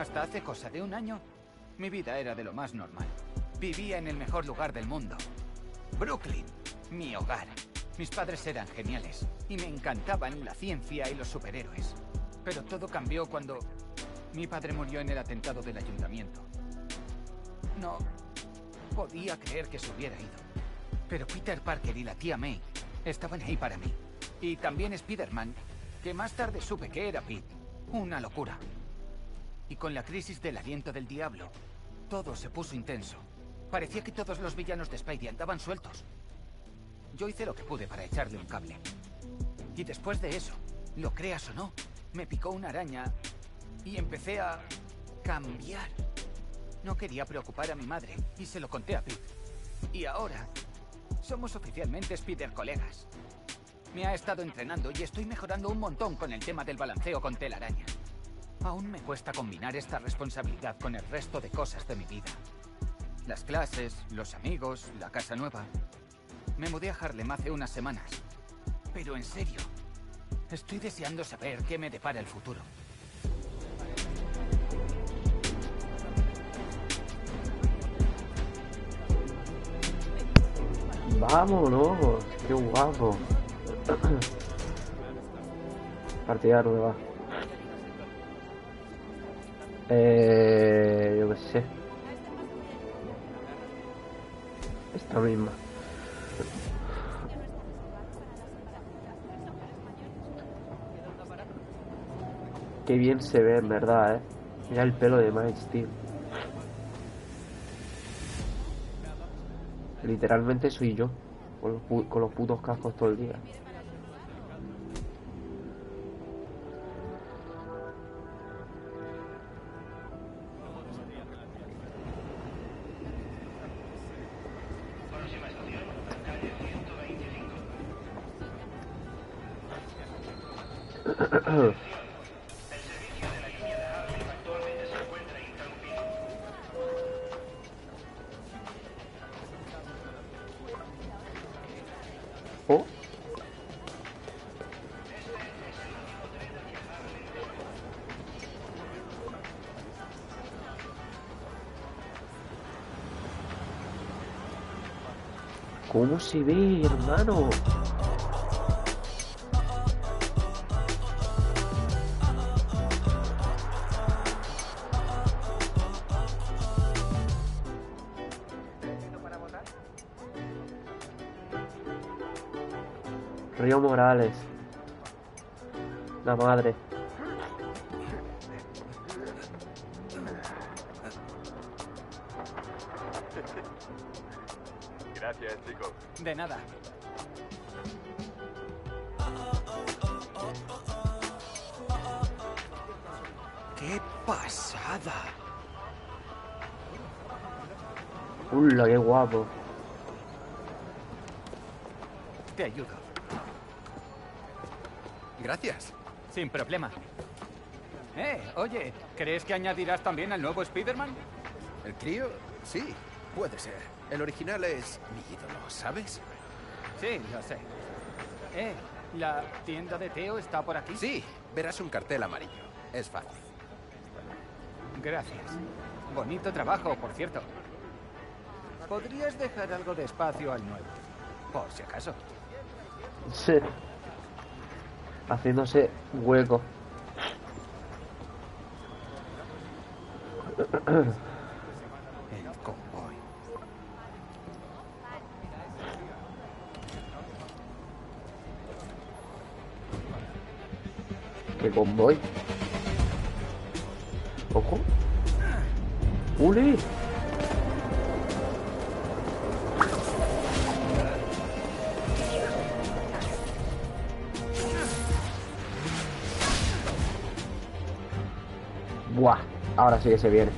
Hasta hace cosa de un año, mi vida era de lo más normal. Vivía en el mejor lugar del mundo. Brooklyn, mi hogar. Mis padres eran geniales y me encantaban la ciencia y los superhéroes. Pero todo cambió cuando mi padre murió en el atentado del ayuntamiento. No podía creer que se hubiera ido. Pero Peter Parker y la tía May estaban ahí para mí. Y también Spider-Man, que más tarde supe que era Pete. Una locura. Y con la crisis del aliento del diablo, todo se puso intenso. Parecía que todos los villanos de Spidey andaban sueltos. Yo hice lo que pude para echarle un cable. Y después de eso, lo creas o no, me picó una araña y empecé a cambiar. No quería preocupar a mi madre y se lo conté a Pete. Y ahora somos oficialmente Spider-colegas. Me ha estado entrenando y estoy mejorando un montón con el tema del balanceo con telaraña. Aún me cuesta combinar esta responsabilidad con el resto de cosas de mi vida. Las clases, los amigos, la casa nueva. Me mudé a Harlem hace unas semanas. Pero en serio, estoy deseando saber qué me depara el futuro. Vámonos, qué guapo. Partida nueva. Yo qué sé. Esta misma. Qué bien se ve, en verdad, Mira el pelo de Miles, tío. Literalmente soy yo, con los putos cascos todo el día. Oh. ¿Cómo se ve, hermano? Río Morales. La madre. Gracias, chicos. De nada. ¡Qué pasada! ¡Hola, qué guapo! Te ayudo. Gracias. Sin problema. Oye, ¿crees que añadirás también al nuevo Spider-Man? ¿El crío? Sí, puede ser. El original es mi ídolo, ¿sabes? Sí, lo sé. ¿La tienda de Teo está por aquí? Sí, verás un cartel amarillo. Es fácil. Gracias. Bonito trabajo, por cierto. ¿Podrías dejar algo de espacio al nuevo? Por si acaso. Sí. Haciéndose hueco. El convoy. ¿Qué convoy? Ojo. ¡Uli! Buah, ahora sí que se viene.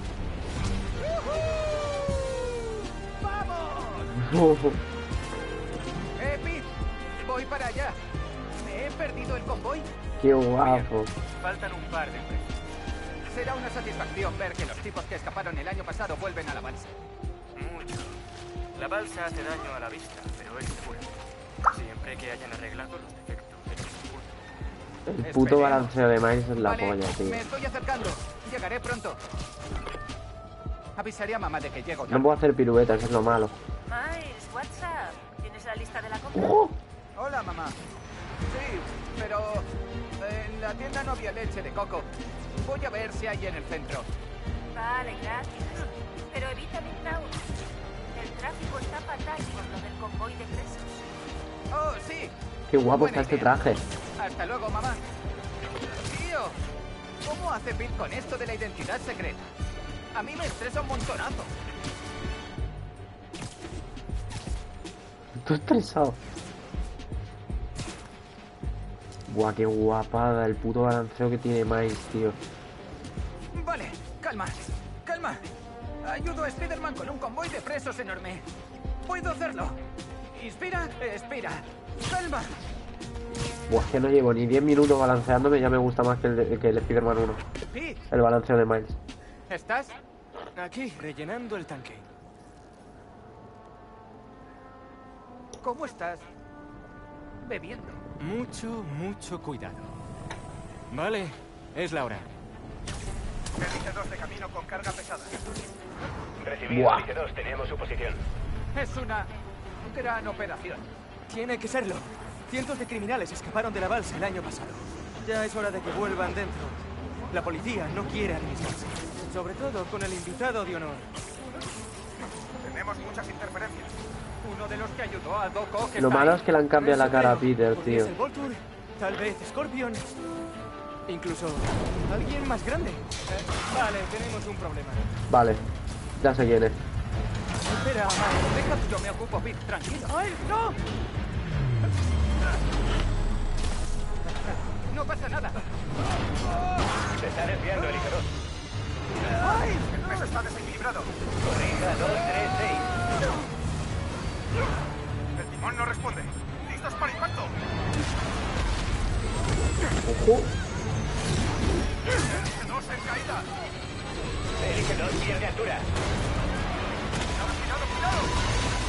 ¡Vamos! Pete, voy para allá. ¿Me he perdido el convoy? Qué guapo. Faltan un par de presos. Será una satisfacción ver que los tipos que escaparon el año pasado vuelven a la balsa. Mucho. La balsa hace daño a la vista, pero es segura. Siempre que hayan arreglado los defectos de los impulsos. El puto balanceo de Miles es la Vale, polla, tío. me estoy acercando. Llegaré pronto. Avisaré a mamá de que llego. No puedo hacer piruetas, es lo malo. Miles, what's up? ¿Tienes la lista de la compra? Hola, mamá. Sí, pero en la tienda no había leche de coco. Voy a ver si hay en el centro. Vale, gracias. Pero evita Midtown. El tráfico está fatal por lo del convoy de presos. Oh, sí. Qué guapo Buena está este idea. traje. Hasta luego, mamá. Tío, ¿cómo hace Pete con esto de la identidad secreta? A mí me estresa un montonazo. Estoy estresado. Buah, qué guapada el puto balanceo que tiene Miles, tío. Vale, calma, calma. Ayudo a Spider-Man con un convoy de presos enorme. Puedo hacerlo. Inspira, expira. Calma. Buah, es que no llevo ni 10 minutos balanceándome, ya me gusta más que el Spider-Man 1. Pete, El balanceo de Miles. ¿estás? Aquí, rellenando el tanque. ¿Cómo estás? Bebiendo. Mucho cuidado. Vale, es la hora. Elite 2 de camino con carga pesada. Recibido, Buah. Elite 2, tenemos su posición. Es una gran operación. Tiene que serlo. Cientos de criminales escaparon de la balsa el año pasado. Ya es hora de que vuelvan dentro. La policía no quiere arriesgarse. Sobre todo con el invitado de honor. Tenemos muchas interferencias. Uno de los que ayudó a Doc Ock Lo está malo ahí. es que le han cambiado la Eso cara a creo. Peter, Podría tío. ser Vulture, tal vez Scorpion. Incluso alguien más grande. Vale, tenemos un problema. Vale, ya sé quién es. Espera, Miles, Deja que yo me ocupo, Pete. Tranquilo. ¡Miles, no! No pasa nada. Se está desviando, Elite 2. El peso está desequilibrado. Corrija 2, 3, 6. El timón no responde. ¿Listos para impacto? Ojo. Elite 2 en caída. Elite 2 pierde altura. ¡Cuidado, cuidado!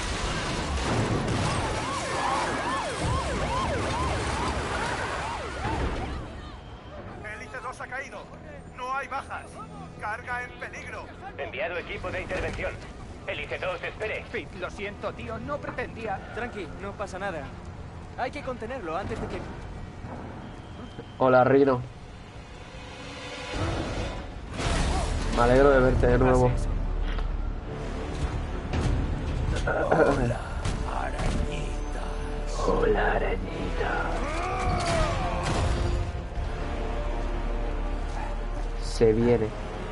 Elite 2 ha caído. No hay bajas. Carga en peligro. Enviado equipo de intervención. Elite 2, espere. Pete, lo siento, tío. No pretendía. Tranqui, no pasa nada. Hay que contenerlo antes de que... Hola, Rino. Me alegro de verte de nuevo. pase eso. Hola, arañita. Se viene.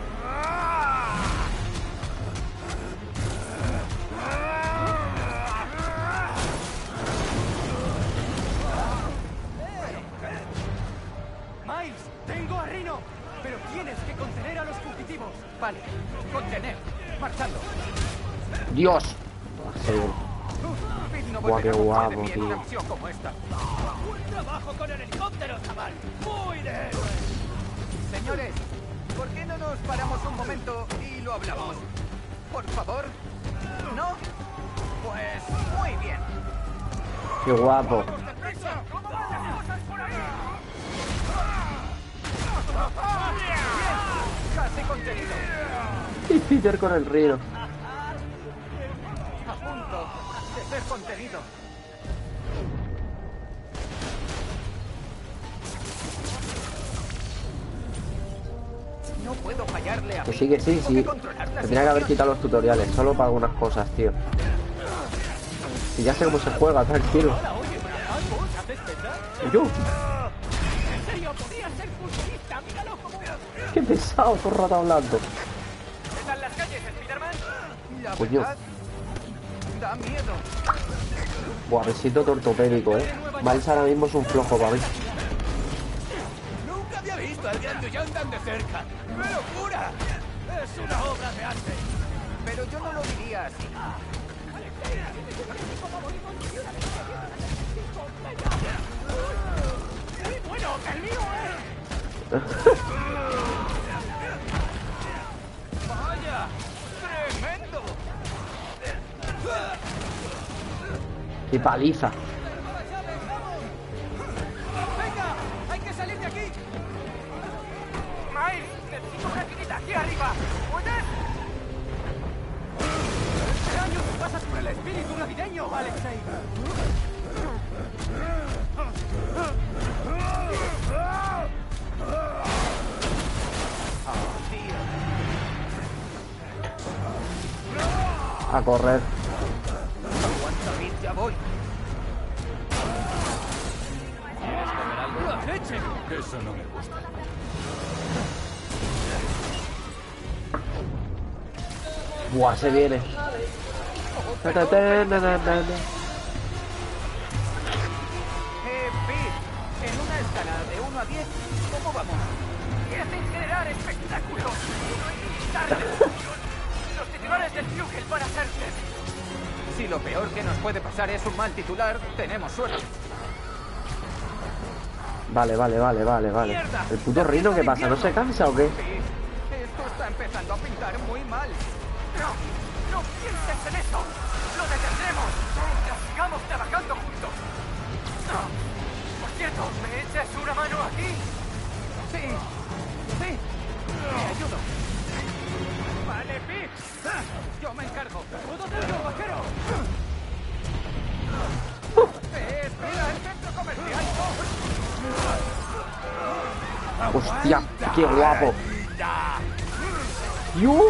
Miles, tengo a Rhino, pero tienes que contener a los fugitivos. Vale, contener. Marchando. ¡Dios! Se viene. Pete no Guau, qué volverá a confiar en guapo, mí en una tío. misión como esta. ¡Un trabajo con el helicóptero, chaval! ¡Muy de héroe! Señores, ¿por qué no nos paramos un momento y lo hablamos? Por favor. ¿No? Pues muy bien. ¡Qué guapo! ¡Deprisa! ¿Cómo van las cosas por ahí? Casi contenido. Y Peter con el Rino. A punto de ser contenido. No puedo fallarle a Que Pete. sí, que sí, Tengo sí. que controlar la Tendría que haber situación. quitado los tutoriales, solo para algunas cosas, tío. Y ya sé cómo se juega, tranquilo. Oye, ¿algo? ¿Haces pesar? Yo, ¿En serio? ¿Podrías ser futbolista? ¡Míralo como... qué pesado, todo el rato hablando. ¿Están las calles, Spider-Man? La Coño. verdad, da miedo. Buah, besito ortopédico, Miles ahora mismo es un flojo para mí. Nunca había visto al Gran Dullón tan de cerca. ¡Qué locura! Es una obra de arte. Pero yo no lo diría así. ¡Bueno, el mío ¡Vaya! ¡Tremendo! ¡Qué paliza! ¡Venga! ¡Hay que salir de aquí! Miles, necesito una arriba! ¿Puedes? ¿Qué año te pasas por el espíritu navideño, Alexei? A correr. Aguanta, Pete, ya voy. ¿Quieres comer algo? ¡La leche! Eso no me gusta. Buah, se viene. Pete, en una escala de 1 a 10, ¿cómo vamos? 10 en generar espectáculo. No hay ni tarde. Los titulares del Flugel van a ser terribles. Si lo peor que nos puede pasar es un mal titular, tenemos suerte. Vale. ¿El puto Rino qué pasa? ¿No se cansa o qué? Pete, esto está empezando a pintar muy mal. No pienses en eso. Lo detendremos mientras sigamos trabajando juntos. Por cierto, ¿me echas una mano aquí? Sí, me ayudo. Vale, Pete. Yo me encargo. ¡Todo dentro, vaquero! Espera, el centro comercial. Hostia, qué guapo. ¡Yu!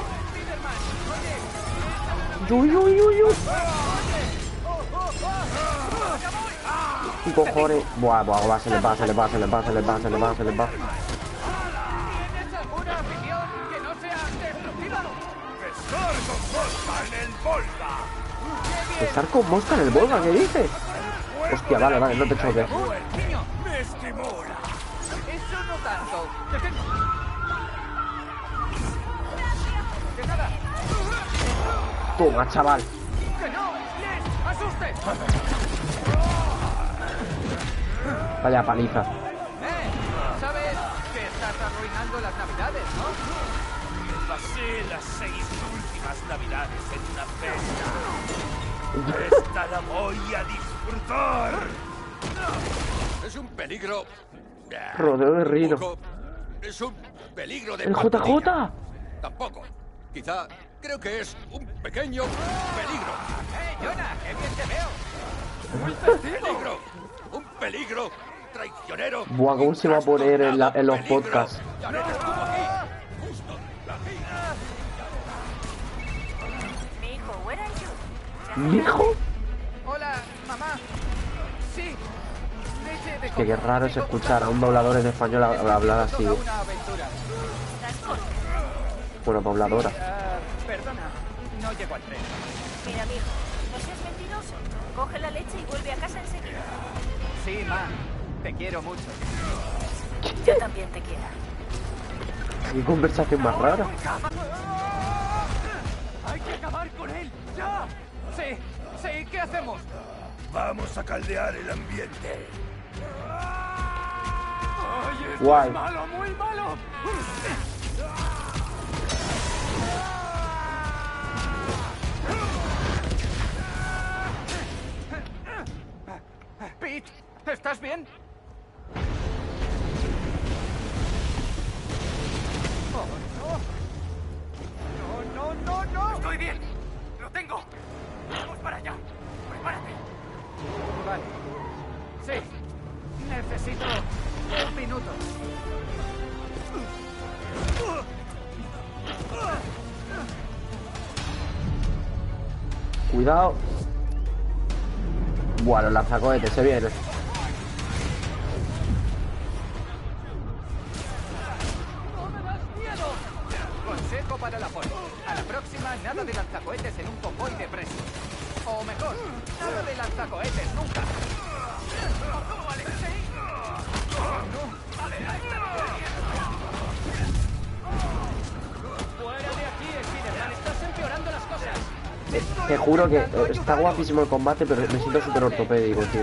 ¡Yu! ¿Qué cojones? Buah, se le va. ¿Tienes alguna afición que no sea destructiva? ¿Estar con mosca en el Volga? ¿Qué dices? Hostia, vale, no te choques. Niño, me estimula. Eso no tanto. De nada. Toma, chaval. ¡Que no! ¡Les asuste! Vaya paliza. ¿Sabes que estás arruinando las navidades, no? Pasé las 6 últimas navidades en una festa. Esta la voy a disfrutar. Es un peligro. Rodeo de Rino. Es un peligro de ¡El pandilla. JJ! Tampoco. Quizá creo que es un pequeño peligro. Jonah! ¡Qué bien te veo! ¡Peligro! ¡Un peligro! ¡Traicionero! Buah, ¿cómo se va a poner en los podcasts? ¡Ya ves, estuvo aquí! ¡Justo aquí! Mi hijo, where are you? ¿Mi hijo? Hola, mamá. Sí. Leche de Que qué raro es escuchar a un doblador en español hablar así. Toda una aventura. Bueno, pobladora. Perdona, no llego al tren. Mira, mijo, no seas mentiroso. Coge la leche y vuelve a casa enseguida. Sí, ma. Te quiero mucho. Yo también te quiero. Qué conversación más rara. ¡Hay que acabar con él! ¡Ya! Sí, ¿qué hacemos? Vamos a caldear el ambiente. ¡Ay, esto Guay. es malo, muy malo! Pete, ¿estás bien? ¡Oh, no! ¡No! Estoy bien. Lo tengo. Vamos para allá. Prepárate. Vale. Sí. Necesito 1 minuto. Cuidado. Buah, los lanzacohetes se vienen. Consejo para la poli. A la próxima, nada de lanzacohetes en un convoy de presos. O mejor, nada de lanzacohetes nunca. ¡Oh, Alexei! Fuera de aquí, Spiderman. Estás empeorando las cosas. Te juro que está guapísimo el combate, pero me siento súper ortopédico, tío.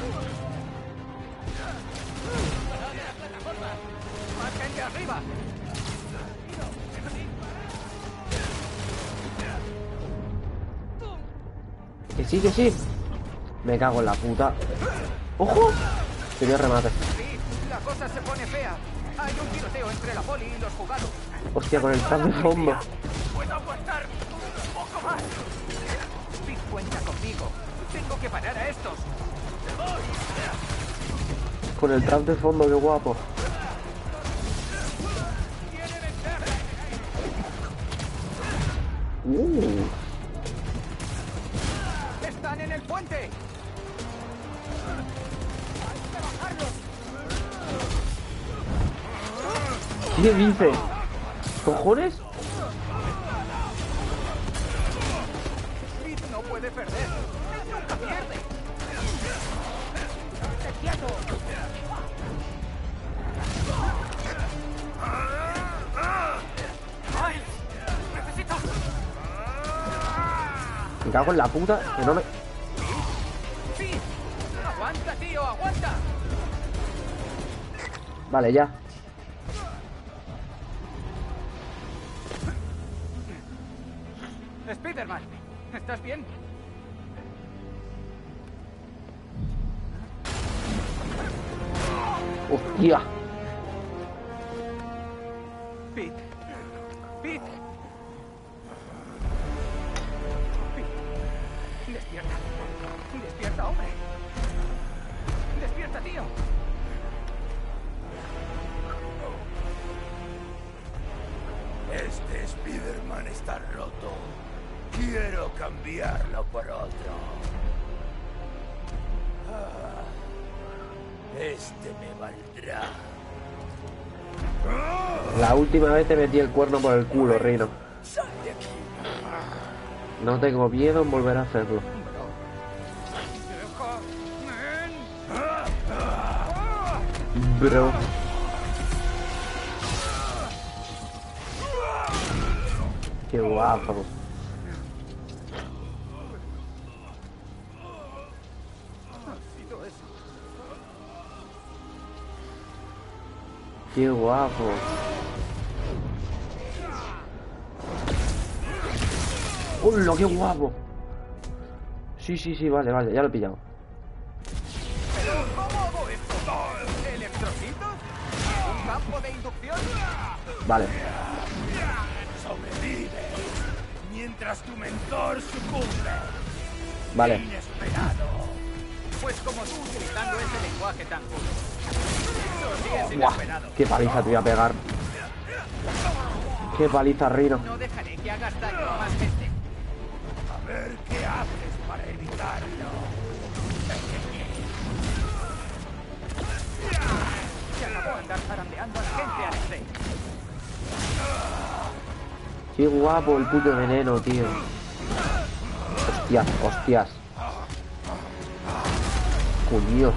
¡Más gente arriba! Que sí. Me cago en la puta. ¡Ojo! Te voy a remate. Sí, la cosa se pone fea. Hay un tiroteo entre la poli y los jugados. Hostia, con el trap de fondo. Puedo aguantar un poco más. Pete, cuenta conmigo. Tengo que parar a estos. Con el trap de fondo, qué guapo. ¡Están en el puente! ¿Qué dice? ¿Cojones? Pete no puede perder. Nunca pierde. ¡Necesito! Me cago en la puta, que no me... ¡Pete! ¡Aguanta, tío! ¡Aguanta! Vale, ya. Spiderman, ¿estás bien? Hostia. Pete. Pete. Pete. Despierta. Despierta, hombre. Despierta, tío. Este Spider-Man está roto. Quiero cambiarlo por otro. Este me valdrá. La última vez te metí el cuerno por el culo, Rino. Sal de aquí. No tengo miedo en volver a hacerlo. Bro. Qué guapo. Qué guapo. ¡Hola, qué guapo! Sí, sí, sí, vale, vale, ya lo he pillado. ¿Cómo hago esto? ¿Electrocitos? ¿Un campo de inducción? Vale. Sobrevive mientras tu mentor sucumbe. Vale. Inesperado. Pues como tú utilizando ese lenguaje tan puro. Eso sí es Buah, inesperado. qué paliza te voy a pegar. Qué paliza, Rino. No dejaré que hagas daño a más gente. A ver qué haces para evitarlo. Se acabó andar zarandeando a la gente, Alexei. Qué guapo el puto veneno, tío. Hostias, hostias. Coño.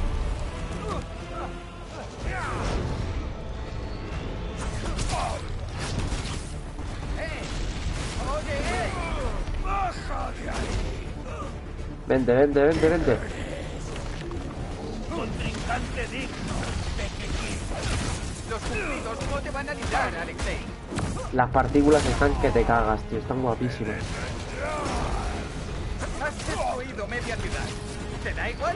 Vente, vente, vente, vente. Contrincante digno. Los cumplidos no te van a librar, Alexei. Las partículas están que te cagas, tío. Están guapísimas. Has destruido media ciudad. ¿Te da igual?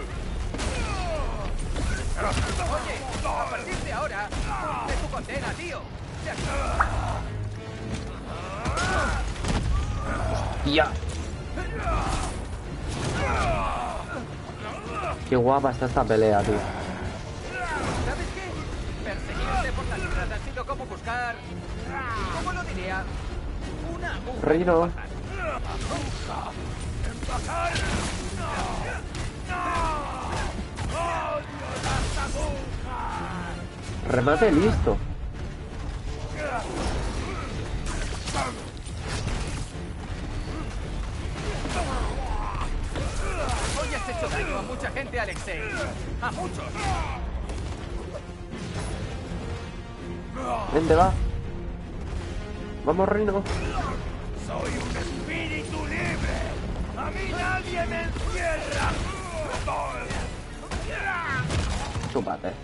Oye, a partir de ahora, cumple tu condena, tío. Se acabó. ¡Ya! Qué guapa está esta pelea, tío. ¿Sabes qué? Perseguirte por la ciudad ha sido como buscar... ¿Cómo lo diría? Una aguja. Rino. Remate listo. Hoy has hecho daño a mucha gente, Alexei. A muchos. Vente, va. Vamos, Rino. Soy un espíritu libre. A mí nadie me encierra. Chúpate.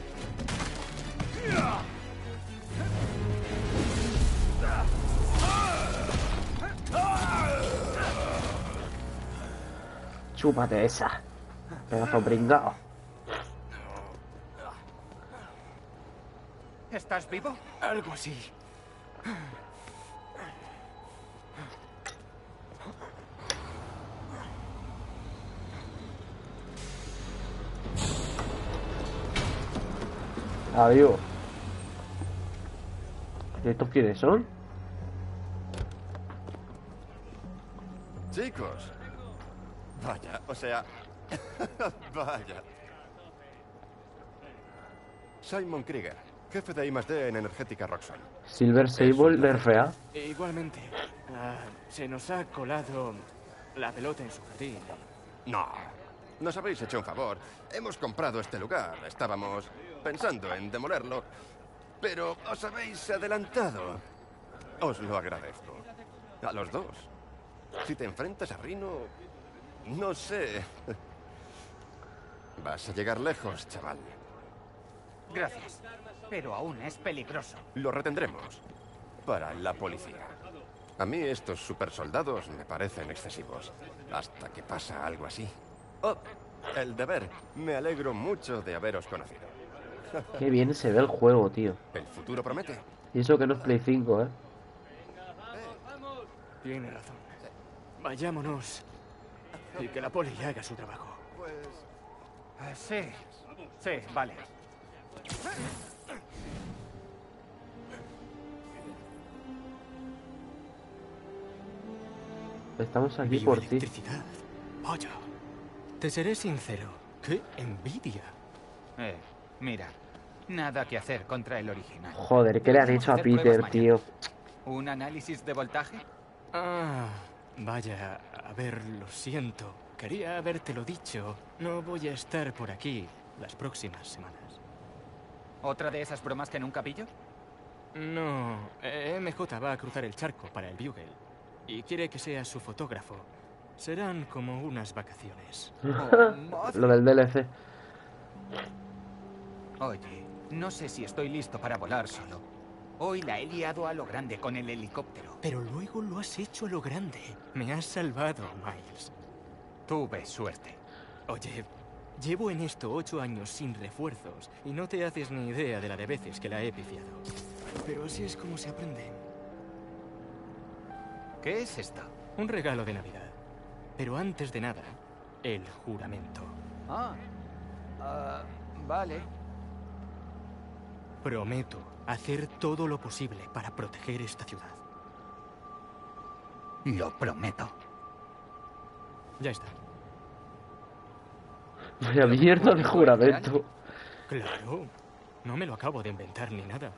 Chúpate esa. Pedazo pringao. ¿Estás vivo? Algo así. Adiós. ¿Y estos quiénes son? Chicos. Vaya, o sea... Vaya. Simon Krieger, jefe de I+D en Energética Roxxon. Silver Sable nerfea. Igualmente. Se nos ha colado la pelota en su jardín. No, nos habéis hecho un favor. Hemos comprado este lugar. Estábamos pensando en demolerlo, pero os habéis adelantado. Os lo agradezco. A los dos. Si te enfrentas a Rhino, no sé. Vas a llegar lejos, chaval. Gracias. Pero aún es peligroso. Lo retendremos. Para la policía. A mí estos supersoldados me parecen excesivos. Hasta que pasa algo así. Oh, el deber. Me alegro mucho de haberos conocido. Qué bien se ve el juego, tío. El futuro promete. Y eso que no es Play 5, ¿eh? Tiene razón. Vayámonos. Y que la poli haga su trabajo. Sí. Sí, vale. Estamos aquí por ti. Bioelectricidad. Vaya. Te seré sincero. ¡Qué envidia! Mira. Nada que hacer contra el original. Joder, ¿qué le han hecho a Hacer pruebas Peter, mañana. tío? ¿Un análisis de voltaje? Vaya, a ver, lo siento. Quería habértelo dicho. No voy a estar por aquí las próximas semanas. ¿Otra de esas bromas que nunca pillo? No, MJ va a cruzar el charco para el Bugle. Y quiere que sea su fotógrafo. Serán como unas vacaciones. Lo del DLC. Oye, no sé si estoy listo para volar solo. Hoy la he liado a lo grande con el helicóptero. Pero luego lo has hecho a lo grande. Me has salvado, Miles. Tuve suerte. Oye, llevo en esto 8 años sin refuerzos y no te haces ni idea de la de veces que la he pifiado. Pero así es como se aprende. ¿Qué es esto? Un regalo de Navidad. Pero antes de nada, el juramento. Vale. Prometo hacer todo lo posible para proteger esta ciudad. Lo prometo. Ya está. Vaya mierda de juramento. Claro. No me lo acabo de inventar ni nada.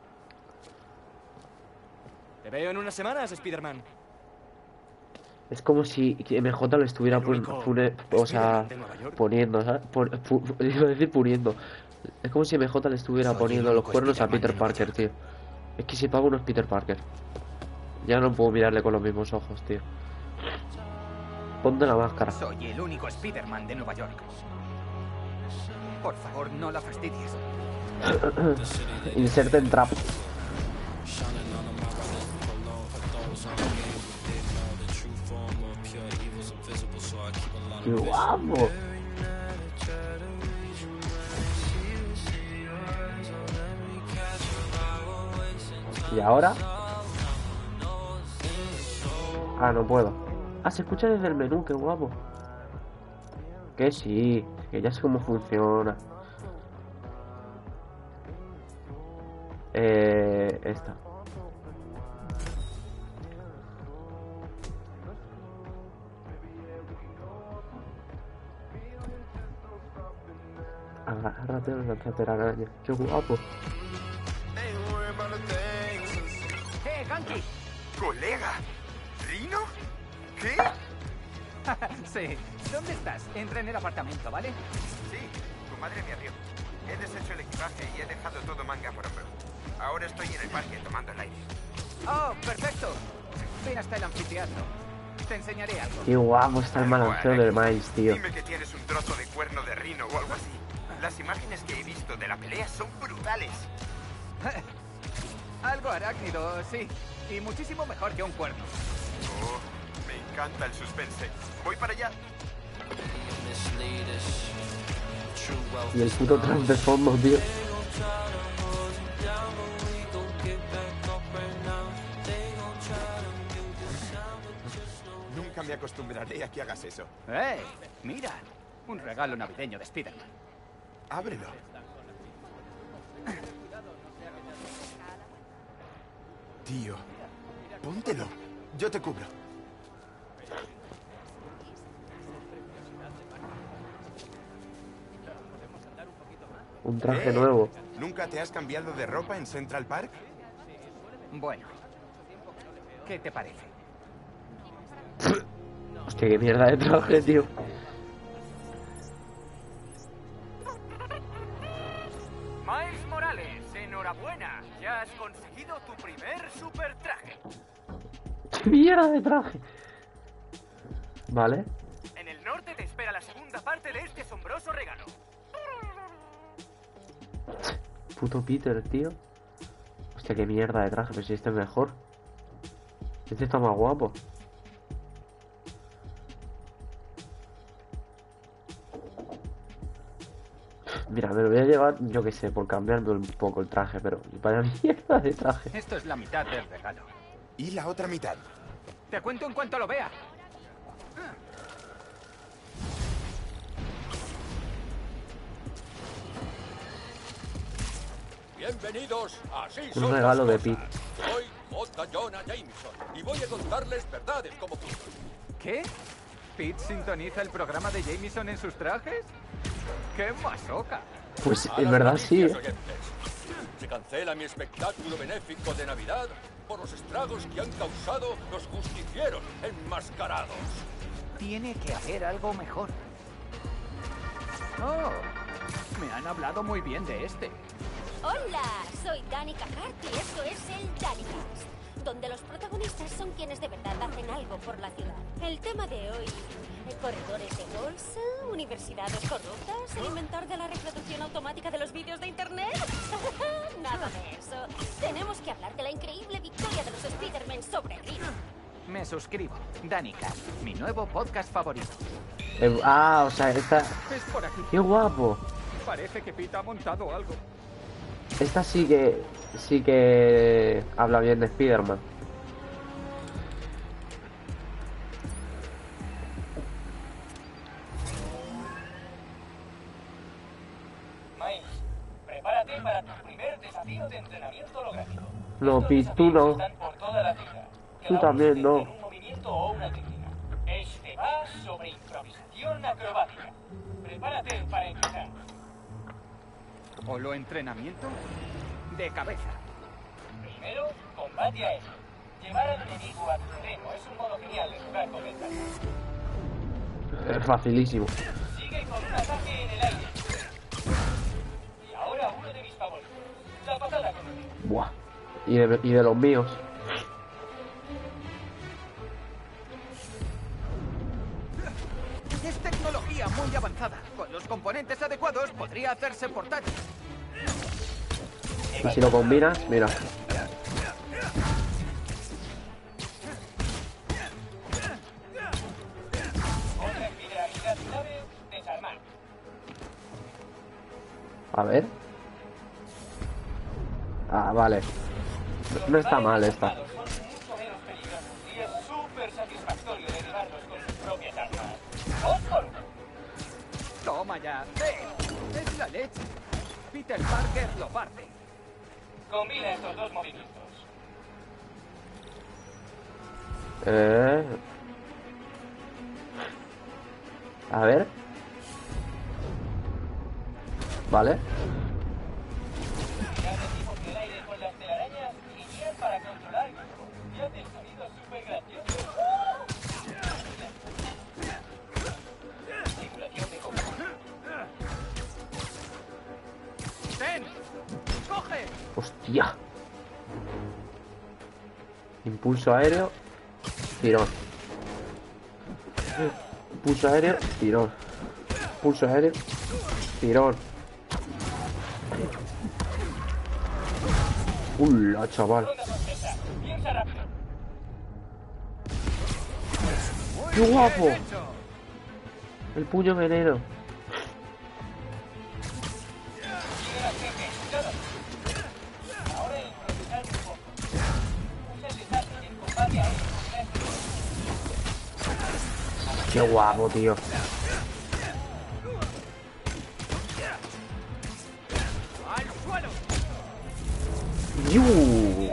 Te veo en unas semanas, Spider-Man. Es como si MJ lo estuviera poniendo, ¿sabes? Iba a decir poniendo. Es como si MJ le estuviera poniendo los cuernos a Peter Parker, tío. Es que si pago no es Peter Parker. Ya no puedo mirarle con los mismos ojos, tío. Ponte la máscara. Soy el único Spider-Man de Nueva York. Por favor, no la fastidies. Inserte en trap. ¡Qué guapo! ¿Y ahora? Ah, no puedo. Ah, se escucha desde el menú, qué guapo. Que sí, que ya sé cómo funciona. Esta. Agárrate a la araña. Qué guapo. Ganky! ¡Colega! ¿Rhino? ¿Qué? Sí. ¿Dónde estás? Entra en el apartamento, ¿vale? Sí, tu madre me abrió. He deshecho el equipaje y he dejado todo manga por hombro. Ahora estoy en el parque tomando el aire. ¡Oh, perfecto! Ven hasta el anfiteatro. Te enseñaré algo. Qué guapo está el balanceo del Miles, tío. Dime que tienes un trozo de cuerno de Rhino o algo así. Las imágenes que he visto de la pelea son brutales. Algo arácnido, sí. Y muchísimo mejor que un cuerno. Oh, me encanta el suspense. Voy para allá. Y el puto trans de fondo, tío. Nunca me acostumbraré a que hagas eso. Mira. Un regalo navideño de Spider-Man. Ábrelo. Tío, póntelo. Yo te cubro. Un traje nuevo. ¿Nunca te has cambiado de ropa en Central Park? Bueno, ¿qué te parece? Hostia, qué mierda de traje, tío. Miles Morales, enhorabuena. Ya has conseguido tu primer super traje. ¡Qué mierda de traje! Vale. En el norte te espera la segunda parte de este asombroso regalo. Puto Peter, tío. Hostia, qué mierda de traje, pero si este es mejor. Este está más guapo. Mira, me lo voy a llevar, yo qué sé, por cambiarme un poco el traje, pero vaya mierda de traje. Esto es la mitad del regalo. ¿Y la otra mitad? Te cuento en cuanto lo vea. Bienvenidos a Así Un son regalo las de cosas. Pete. Soy J. Jonah Jameson y voy a contarles verdades como punto. ¿Qué? ¿Pete sintoniza el programa de Jameson en sus trajes? ¡Qué masoca! Pues A en las verdad sí, noticias, ¿eh? oyentes. Se cancela mi espectáculo benéfico de Navidad por los estragos que han causado los justicieros enmascarados. Tiene que haber algo mejor. Oh, me han hablado muy bien de este. Hola, soy Danica Hart y esto es el Danicast, donde los protagonistas son quienes de verdad hacen algo por la ciudad. El tema de hoy, corredores de bolsa, universidades corruptas, el inventor de la reproducción automática de los vídeos de internet. Nada de eso. Tenemos que hablar de la increíble victoria de los Spider-Man sobre Riddle. Me suscribo. Danica, mi nuevo podcast favorito. O sea, esta... Es por aquí. ¡Qué guapo! Parece que Pete ha montado algo. Esta sí que habla bien de Spider-Man. Miles, prepárate para tu primer desafío de entrenamiento holográfico. No, Pete, tú no. Están por toda la ciudad. Tú también no. Un movimiento o una técnica. Este va sobre improvisación acrobática. Prepárate para empezar. ¿Holo entrenamiento? De cabeza. Primero, combate aéreo. Llevar al enemigo a tu terreno es un modo genial de jugar con ventaja. Es facilísimo. Sigue con un ataque en el aire. Y ahora uno de mis favoritos. La patada con el dedo. Buah. Y de los míos. Es tecnología muy avanzada. Con los componentes adecuados podría hacerse portátil. Y si lo combinas, mira. Otra habilidad clave, desarmar. A ver. Ah, vale. No está mal esta. Son mucho menos peligrosos y es súper satisfactorio derribarlos con sus propias armas. ¡Dos por uno! Toma ya. Es la leche. Peter Parker lo parte. Combina estos dos movimientos. A ver. Vale. Ya decimos que el aire con las telarañas genial para controlar el grupo. Y hace el sonido súper gracioso. Simulación de combate. ¡Ten! ¡Coge! Hostia. Impulso aéreo. Tirón. Impulso aéreo. Tirón. Impulso aéreo. Tirón. ¡Ula, chaval! Ronda sorpresa. Piensa rápido. ¡Qué guapo! Bien hecho. El puño veneno. Sigue la gente. Cuidado. Ahora el improvisar un poco. Usa el desastre y el combate aéreo. ¡Qué guapo, tío! ¡Al suelo! ¡Yu!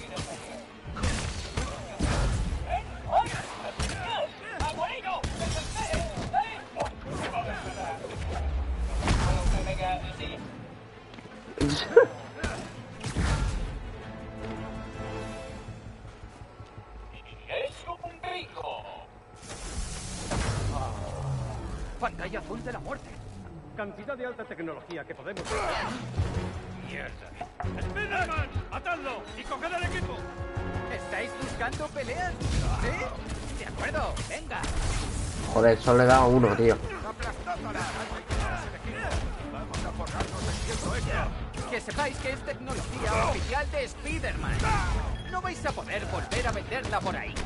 Pantalla azul de la muerte. Cantidad de alta tecnología que podemos... ¡Mierda! ¡Spiderman! ¡Matadlo! ¡Y coged el equipo! ¿Estáis buscando peleas? ¿Sí? De acuerdo, venga. Joder, solo le he dado uno, tío. Vamos a forrarnos el tiempo extra. Que sepáis que es tecnología oficial de Spiderman. No vais a poder volver a venderla por ahí.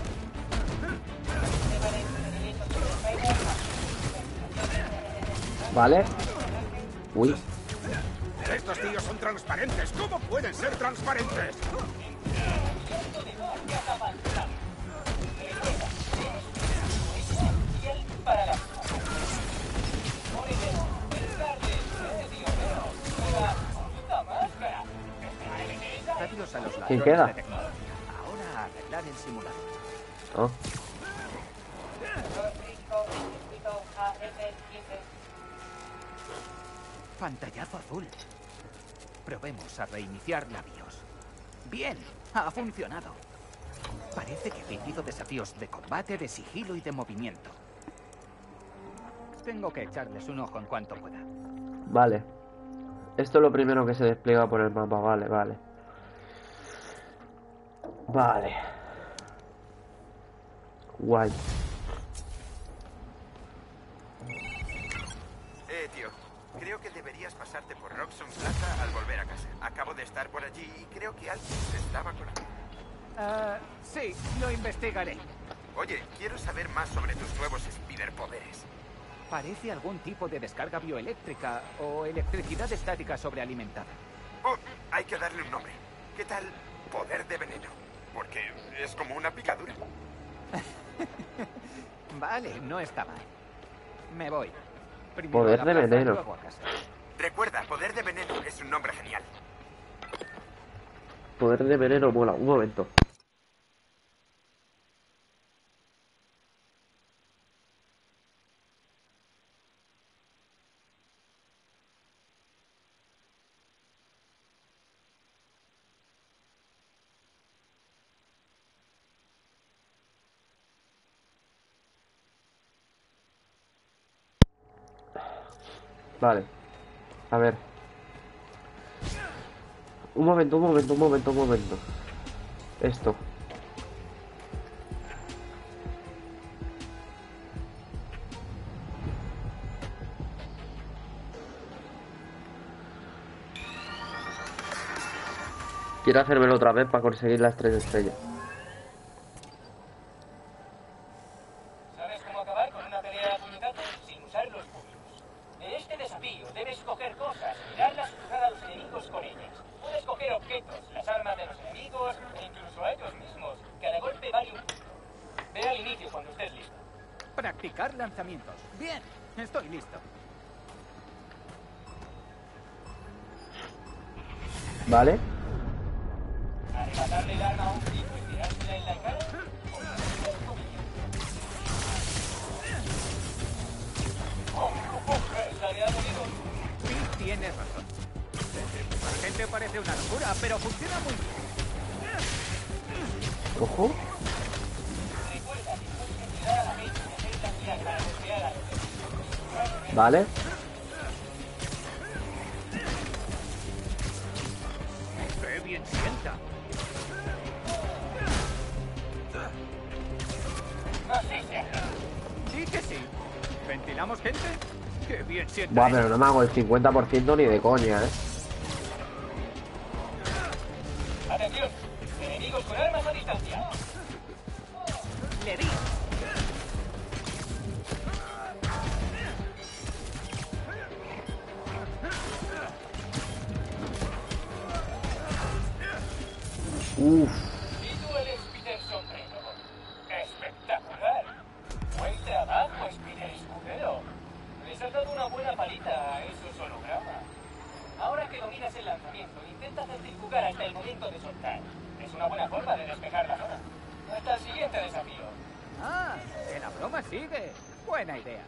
Vale. Uy. Estos tíos son transparentes. ¿Cómo pueden ser transparentes? Adiós a los ¿Quién ladrones queda? de tecnología. Ahora a arreglar el simulador. Oh. Pantallazo azul. Probemos a reiniciar la BIOS. Bien, ha funcionado. Parece que he vivido desafíos de combate, de sigilo y de movimiento. Tengo que echarles un ojo en cuanto pueda. Vale. Esto es lo primero que se despliega por el mapa. Vale, vale. Vale. Guay. Tío. Creo que deberías pasarte por Roxxon Plaza al volver a casa. Acabo de estar por allí y creo que alguien se estaba colando. Sí, lo investigaré. Oye, quiero saber más sobre tus nuevos Spider poderes. Parece algún tipo de descarga bioeléctrica o electricidad estática sobrealimentada. Oh, hay que darle un nombre. ¿Qué tal poder de veneno? Porque es como una picadura. Vale, no está mal. Me voy. Primero Poder a la de plaza, veneno. luego a casa. Recuerda, poder de veneno es un nombre genial. Poder de veneno mola. Un momento. Vale. A ver. Un momento. Esto. Quiero hacérmelo otra vez para conseguir las 3 estrellas. ¿Sabes cómo acabar con una pelea a puñetazos sin usar los puños? En este desafío debes coger cosas, tirarlas y jugar a los enemigos con ellas. Puedes coger objetos, las armas de los enemigos e incluso a ellos mismos. Cada golpe vale un punto. Ve al inicio cuando estés listo. Practicar lanzamientos. Bien, estoy listo. Vale. Arrebatarle el arma a un tipo y tirársela en la cara. Sí, tienes razón. La gente parece una locura, pero funciona muy bien. Ojo. Vale. ¡Qué bien sienta! Sí que sí. ¿Ventilamos gente? ¡Qué bien sienta! Buah, pero no me hago el 50% ni de coña, Atención, enemigos con armas a distancia. ¡Le di! Uff. Y tú eres Peter Sombrero. Espectacular. Buen trabajo, Peter Escudero. Les has dado una buena palita a esos hologramas. Ahora que dominas el lanzamiento, intenta hacerte jugar hasta el momento de soltar. Es una buena forma de despejar la zona. Hasta el siguiente desafío. Ah, que la broma sigue. Buena idea.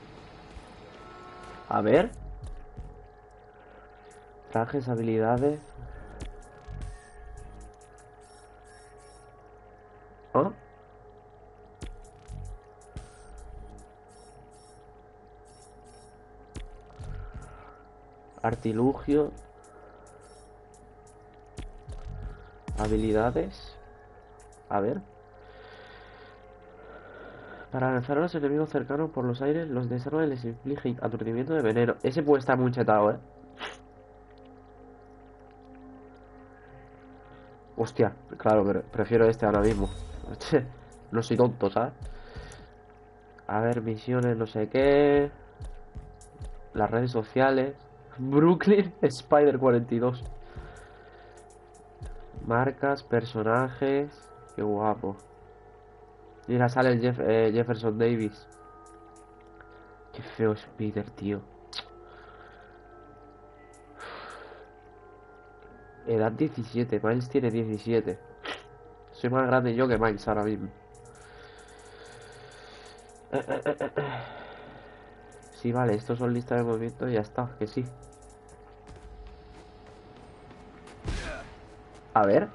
A ver. Trajes, habilidades. ¿Ah? Artilugio. Habilidades. A ver. Para lanzar a los enemigos cercanos por los aires, los desarma y les inflige aturdimiento de veneno. Ese puede estar muy chetado, ¿eh? Hostia, claro, pero prefiero este ahora mismo. No soy tonto, ¿sabes? A ver, misiones, no sé qué. Las redes sociales. Brooklyn Spider 42. Marcas, personajes. Qué guapo. Mira, sale el Jefferson Davis. Qué feo es Peter, tío. Edad 17, Miles tiene 17. Soy más grande yo que Miles ahora mismo. Sí, vale, estos son listas de movimiento y ya está, que sí. A ver.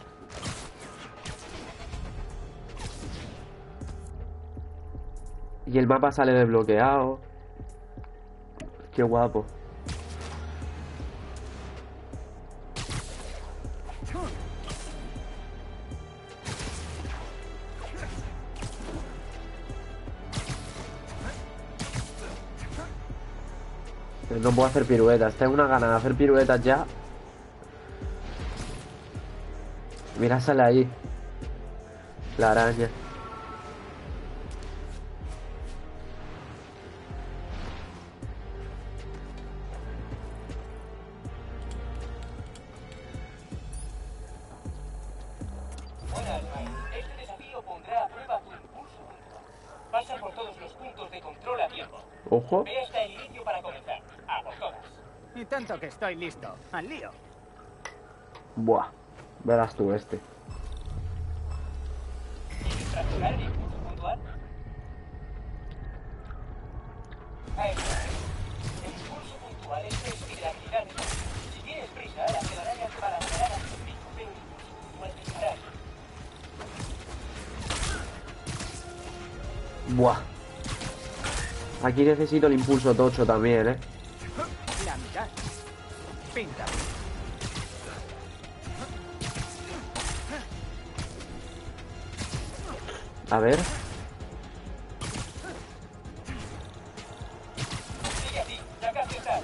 Y el mapa sale desbloqueado. Qué guapo. No puedo hacer piruetas. Tengo una gana de hacer piruetas ya. Mira, sale ahí la araña. Buenas, Miles. Este desafío pondrá a prueba tu impulso. Pasa por todos los puntos de control a tiempo. Ojo. Ve hasta el inicio para comenzar. A por todas. Y tanto que estoy listo. Al lío. Buah. Verás tú este. ¿Quieres practicar el impulso puntual? Ahí está. El impulso puntual es de la habilidad de... Si tienes prisa, las telarañas te balancearán a tu pico, pero el impulso puntual te estará. Buah. Aquí necesito el impulso tocho también, ¿eh? La mitad. Pinta. A ver. Sigue así, ya casi estás.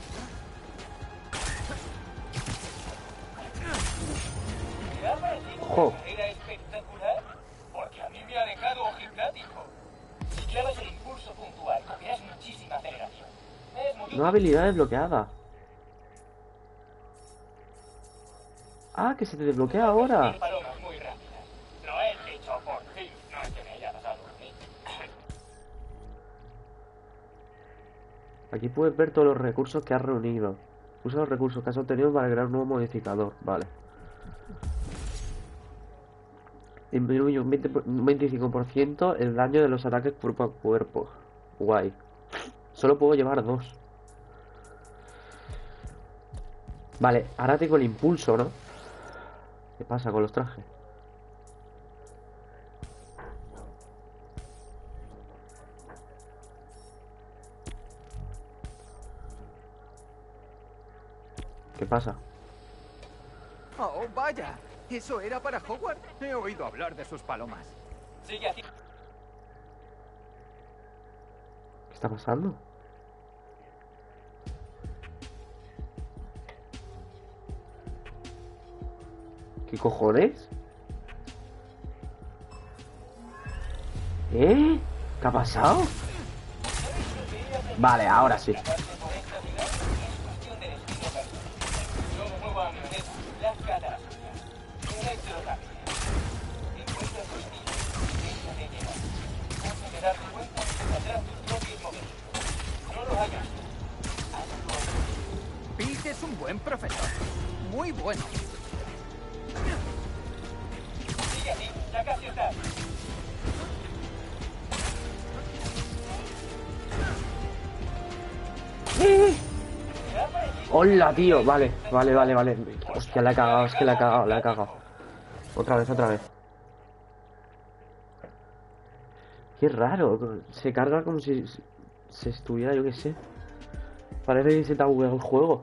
¿Te ha parecido Ojo. una carrera espectacular? Porque a mí me ha dejado ojiplático. Si clavas el impulso puntual, cogerás muchísima aceleración. Es muy Nueva habilidad desbloqueada. Ah, que se te desbloquea ahora. útil. Palomas muy rápidas. Lo he hecho por ti, no es que me haya pasado a mí. Aquí puedes ver todos los recursos que has reunido. Usa los recursos que has obtenido para crear un nuevo modificador. Vale. Disminuye un 25% el daño de los ataques cuerpo a cuerpo. Guay. Solo puedo llevar 2. Vale, ahora tengo el impulso, ¿no? ¿Qué pasa con los trajes? ¿Qué pasa? Oh, vaya. ¿Eso era para Hogwarts? He oído hablar de sus palomas. Sigue así. ¿Qué está pasando? ¿Qué cojones? ¿Eh? ¿Qué ha pasado? Vale, ahora sí. Yo me muevo a mi manera, las caras. Electrocambio. Encuentra tu estilo. Déjate llevar. Antes de darte cuenta, saldrán tus propios momentos. No lo hagas. Hazlo. Pete es un buen profesor. Muy bueno. Sigue así, ya casi está. ¡Hola, tío! Vale. Hostia, la he cagado, es que la he cagado. Otra vez. Qué raro, se carga como si se estuviera, yo qué sé. Parece que se te ha bugueado el juego.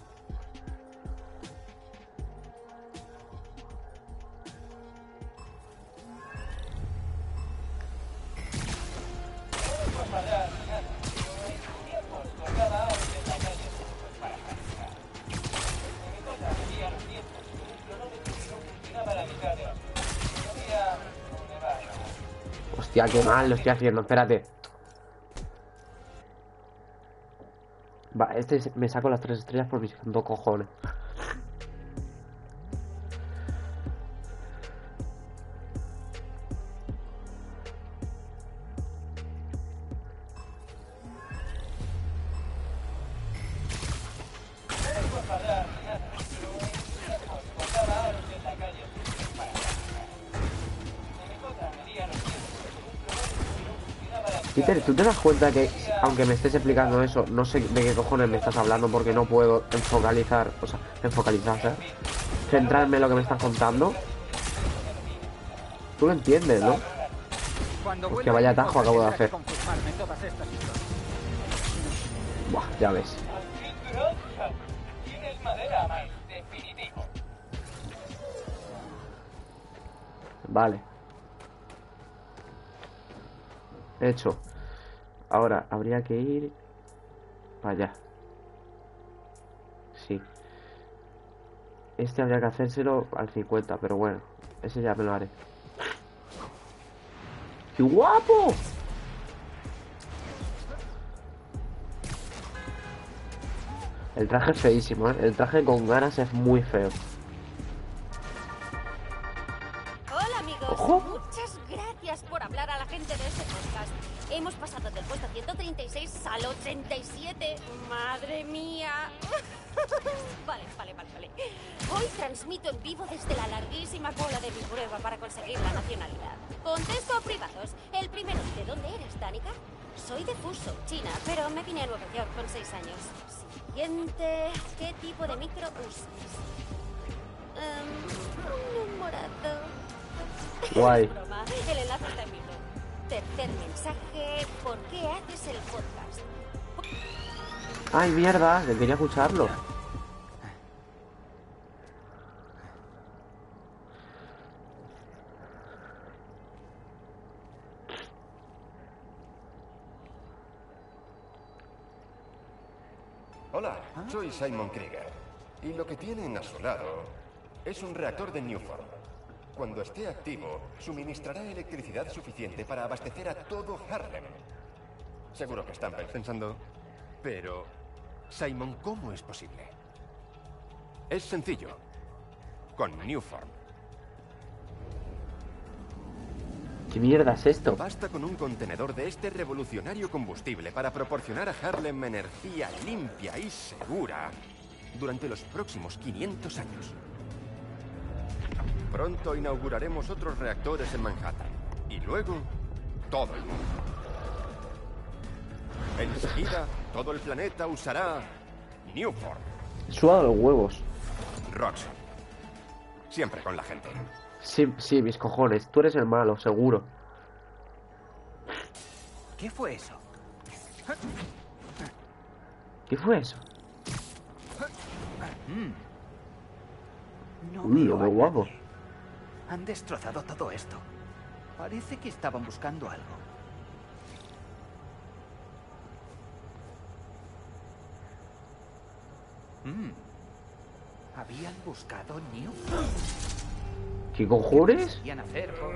Hostia, qué mal lo estoy haciendo, espérate. Va, me saco las 3 estrellas por mis 2 cojones. Peter, ¿tú te das cuenta que, aunque me estés explicando eso, no sé de qué cojones me estás hablando porque no puedo enfocalizar, ¿sabes? Centrarme en lo que me estás contando? Tú lo entiendes, ¿no? Hostia, vaya atajo acabo de hacer. Buah, ya ves. Vale. Hecho. Ahora, habría que ir para allá. Sí. Este habría que hacérselo al 50, pero bueno, ese ya me lo haré. ¡Qué guapo! El traje es feísimo, ¿eh? El traje con ganas es muy feo. Hola, amigos. ¡Ojo! Muchas gracias por hablar a la gente de este podcast. Hemos pasado del puesto 136 al 87. ¡Madre mía! Vale. Hoy transmito en vivo desde la larguísima cola de mi prueba para conseguir la nacionalidad. Contesto a privados. El primero, ¿de dónde eres, Danica? Soy de Fuzhou, China, pero me vine a Nueva York con 6 años. Siguiente, ¿qué tipo de micro usas? Un morado. Guay. Es broma. El enlace está en mi blog. Tercer mensaje, ¿por qué haces el podcast? Ay, mierda, que quería escucharlo. Hola, soy Simon Krieger. Y lo que tienen a su lado es un reactor de Newform. Cuando esté activo, suministrará electricidad suficiente para abastecer a todo Harlem. Seguro que están pensando, pero, Simon, ¿cómo es posible? Es sencillo. Con Newform. ¿Qué mierda es esto? Basta con un contenedor de este revolucionario combustible para proporcionar a Harlem energía limpia y segura durante los próximos 500 años. Pronto inauguraremos otros reactores en Manhattan. Y luego, todo el mundo. Enseguida, todo el planeta usará Newform. Suda los huevos. Roxxon. Siempre con la gente. Sí, mis cojones. Tú eres el malo, seguro. ¿Qué fue eso? ¿Qué fue eso? No Uy, veo qué a guapo. nadie. Han destrozado todo esto. Parece que estaban buscando algo. ¿Habían buscado Newform? ¿Qué cojones? ¿Qué hacer con...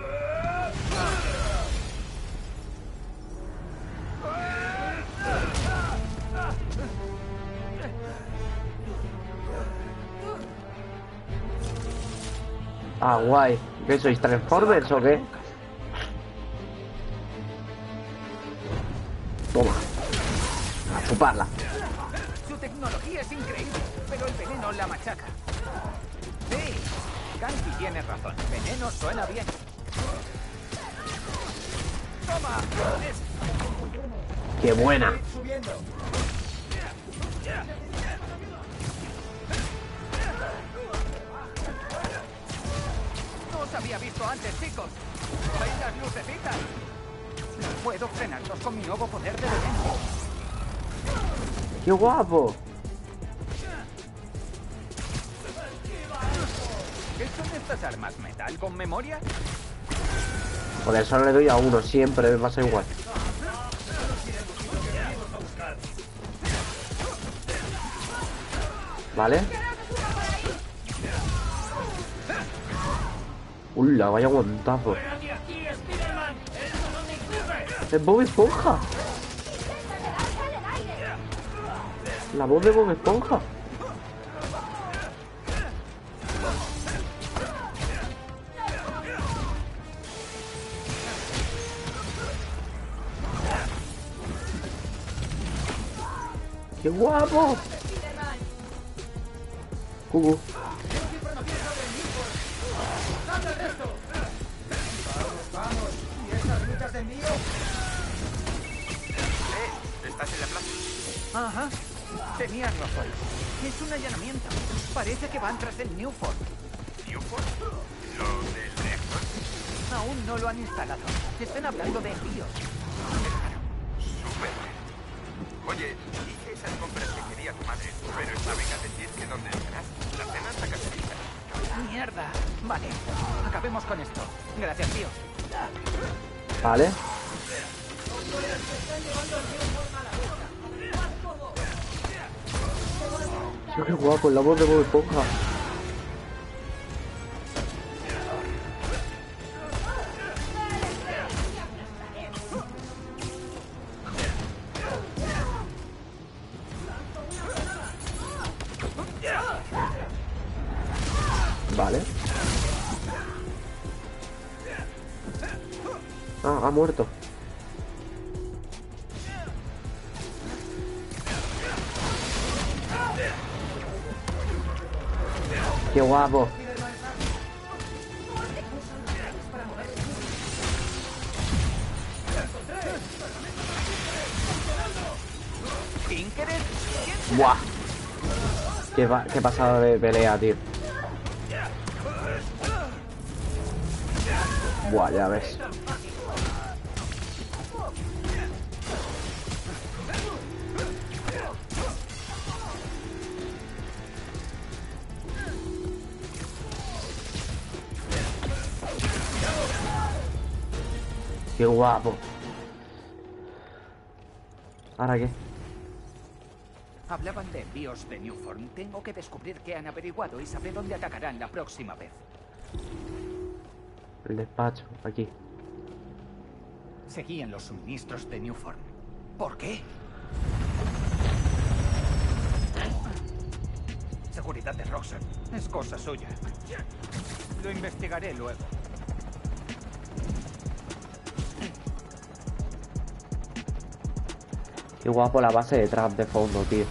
Ah, guay. ¿Qué sois, Transformers o qué? Toma. A chuparla. Su tecnología es increíble, pero el veneno la machaca. Sí, Ganky tiene razón. Veneno suena bien. ¡Toma! ¡Qué buena! No os había visto antes, chicos. ¿Veis las lucecitas? Puedo frenarlos con mi nuevo poder de veneno. ¡Qué guapo! ¿Qué son estas armas? ¿Metal con memoria? Joder, solo le doy a uno, siempre me pasa igual. ¿Vale? ¡Ula, vaya guantazo! ¡Es Bob Esponja! La voz de Bob Esponja. ¡Qué guapo! Cucu. ¿Estás en la plaza? Ajá. Tenías razón. Es un allanamiento. Parece que van tras el Newford. ¿Newford? ¿Lo del reactor? Aún no lo han instalado. Están hablando de envíos. Súper. Oye, hice esas compras que quería tu madre, pero esta venga a decir que dónde estarás. La cena está caserita. ¡Mierda! Vale, acabemos con esto. Gracias, tío. Vale. Tío, qué guapo, la voz de Bob Esponja. Vale. Ah, ha muerto. Qué guapo. Buah. Qué pasada de pelea, tío. Buah, ya ves. Qué guapo. ¿Ahora qué? Hablaban de envíos de Newform. Tengo que descubrir qué han averiguado y saber dónde atacarán la próxima vez. El despacho, aquí. Seguían los suministros de Newform. ¿Por qué? Seguridad de Roxxon. Es cosa suya. Lo investigaré luego. Qué guapo la base de trap de fondo, tío.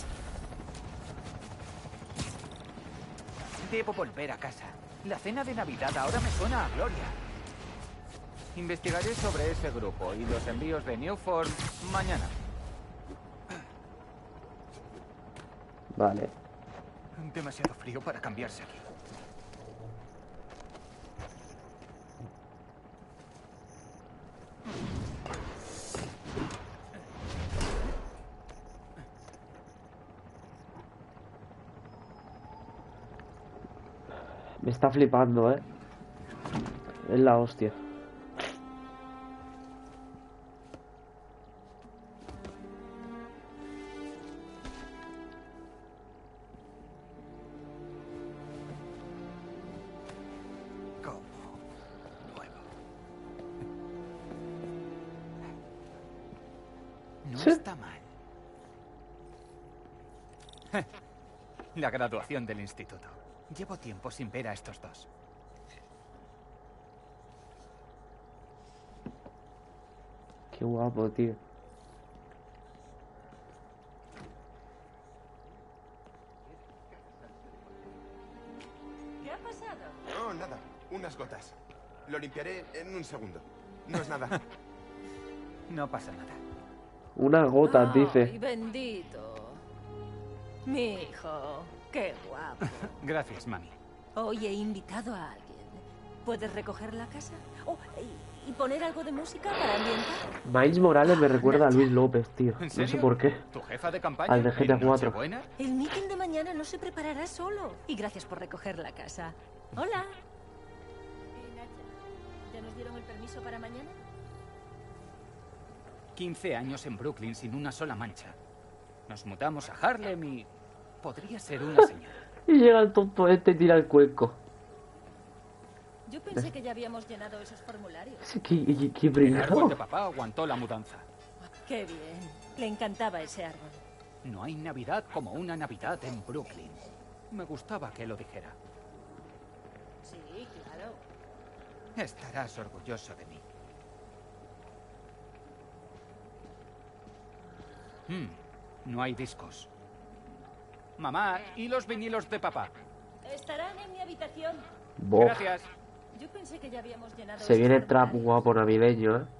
Debo volver a casa. La cena de Navidad ahora me suena a gloria. Investigaré sobre ese grupo y los envíos de Newform mañana. Vale. Demasiado frío para cambiarse aquí. Me está flipando, ¿eh? Es la hostia. Como nuevo. No Sí. está mal. La graduación del instituto. Llevo tiempo sin ver a estos dos. Qué guapo, tío. ¿Qué ha pasado? No, nada. Unas gotas. Lo limpiaré en un segundo. No es nada. No pasa nada. Unas gotas, Ay, dice. bendito. Mi hijo, qué guapo. Gracias, mami. Hoy he invitado a alguien. ¿Puedes recoger la casa? Oh, y poner algo de música para ambientar. Miles Morales me recuerda a Luis López, tío. ¿En No sé serio? por qué. ¿Tu jefa de campaña? Al de GTA ¿En 4. Nochebuena? El meeting de mañana no se preparará solo. Y gracias por recoger la casa. Hola. Nacha, ¿ya nos dieron el permiso para mañana? 15 años en Brooklyn sin una sola mancha. Nos mudamos a Harlem y... podría ser una señal. Y llega el tonto este y tira el cuenco. Yo pensé que ya habíamos llenado esos formularios. Sí, qué El árbol brillado. de papá aguantó la mudanza. Qué bien. Le encantaba ese árbol. No hay Navidad como una Navidad en Brooklyn. Me gustaba que lo dijera. Sí, claro. Estarás orgulloso de mí. No hay discos. Mamá, ¿y los vinilos de papá? Estarán en mi habitación. Bof. Gracias. Yo pensé que ya habíamos llenado Se esos viene el trap formularios. guapo navideño, ¿eh?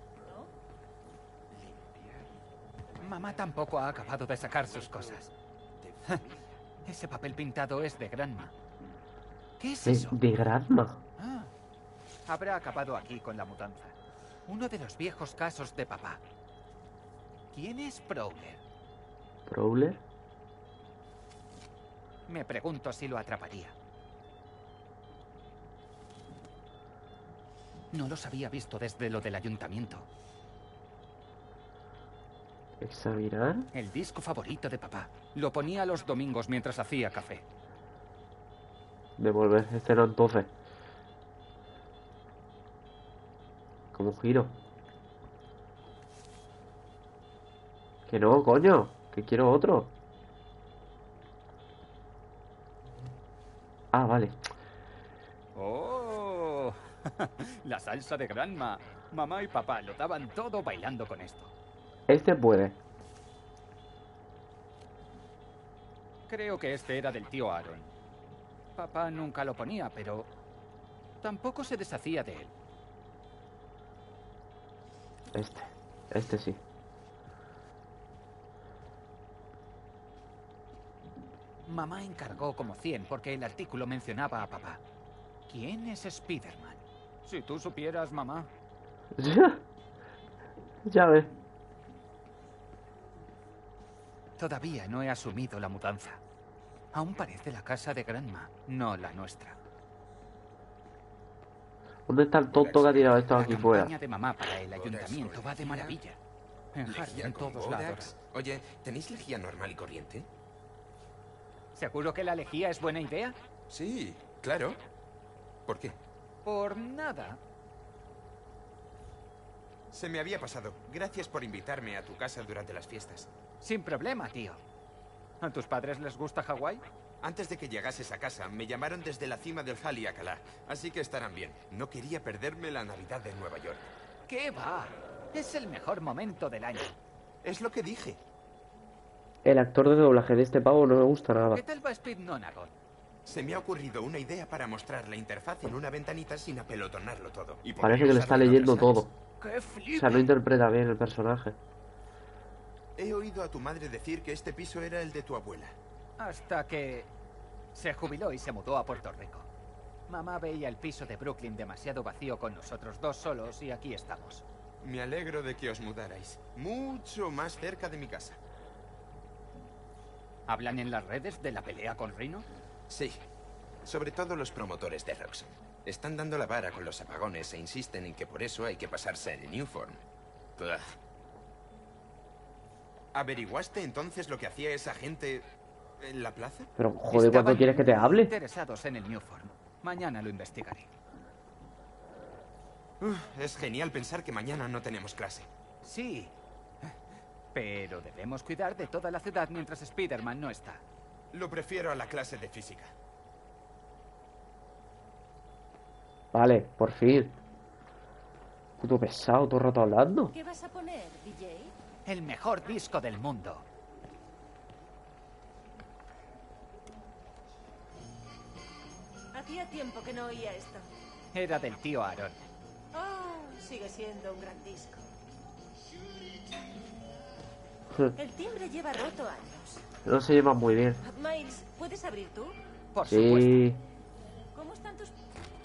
Mamá tampoco ha acabado de sacar sus cosas. Ese papel pintado es de Granma. ¿Qué es eso? De Granma. Ah, habrá acabado aquí con la mudanza. Uno de los viejos casos de papá. ¿Quién es Prowler? ¿Prowler? Me pregunto si lo atraparía. No los había visto desde lo del ayuntamiento. ¿Examinar? El disco favorito de papá. Lo ponía los domingos mientras hacía café. Devolver. Este no, entonces. Como giro. Que no, coño. Que quiero otro. Ah, vale. ¡Oh! La salsa de Granma. Mamá y papá lo daban todo bailando con esto. Este puede. Creo que este era del tío Aaron. Papá nunca lo ponía, pero tampoco se deshacía de él. Este sí. Mamá encargó como 100 porque el artículo mencionaba a papá. ¿Quién es Spider-Man? Si tú supieras, mamá. Ya ves. Todavía no he asumido la mudanza. Aún parece la casa de Granma, no la nuestra. ¿Dónde está el tonto que ha tirado esto aquí La fuera? campaña de mamá para el ayuntamiento va de maravilla. En Harlem todos la adoran. Oye, ¿tenéis lejía normal y corriente? ¿Seguro que la lejía es buena idea? Sí, claro. ¿Por qué? Por nada. Se me había pasado. Gracias por invitarme a tu casa durante las fiestas. Sin problema, tío. ¿A tus padres les gusta Hawái? Antes de que llegases a casa, me llamaron desde la cima del Haleakala, así que estarán bien. No quería perderme la Navidad de Nueva York. ¿Qué va? Es el mejor momento del año. Es lo que dije. El actor de doblaje de este pavo no me gusta nada. ¿Qué tal va Speed Nonagon? Se me ha ocurrido una idea para mostrar la interfaz en una ventanita sin apelotonarlo todo. Y Parece poder que le usar está en otras leyendo salas. todo. ¡Qué O flipe! sea, no interpreta bien el personaje. He oído a tu madre decir que este piso era el de tu abuela. Hasta que se jubiló y se mudó a Puerto Rico. Mamá veía el piso de Brooklyn demasiado vacío con nosotros dos solos y aquí estamos. Me alegro de que os mudarais. Mucho más cerca de mi casa. ¿Hablan en las redes de la pelea con Rhino? Sí. Sobre todo los promotores de Roxxon. Están dando la vara con los apagones e insisten en que por eso hay que pasarse en el Newform. Ugh. ¿Averiguaste entonces lo que hacía esa gente en la plaza? Pero, joder, ¿cuánto Estaban quieres que te muy hable? interesados en el Newform. Mañana lo investigaré. Es genial pensar que mañana no tenemos clase. Sí. Pero debemos cuidar de toda la ciudad mientras Spider-Man no está. Lo prefiero a la clase de física. Vale, por fin. Puto pesado, todo el rato hablando. ¿Qué vas a poner, DJ? El mejor disco del mundo. Haz Hacía tiempo que no oía esto. Era del tío Aaron. Oh, sigue siendo un gran disco. El timbre lleva roto años. No se llevan muy bien. Miles, ¿puedes abrir tú? Por Sí. supuesto. ¿Cómo están tus...?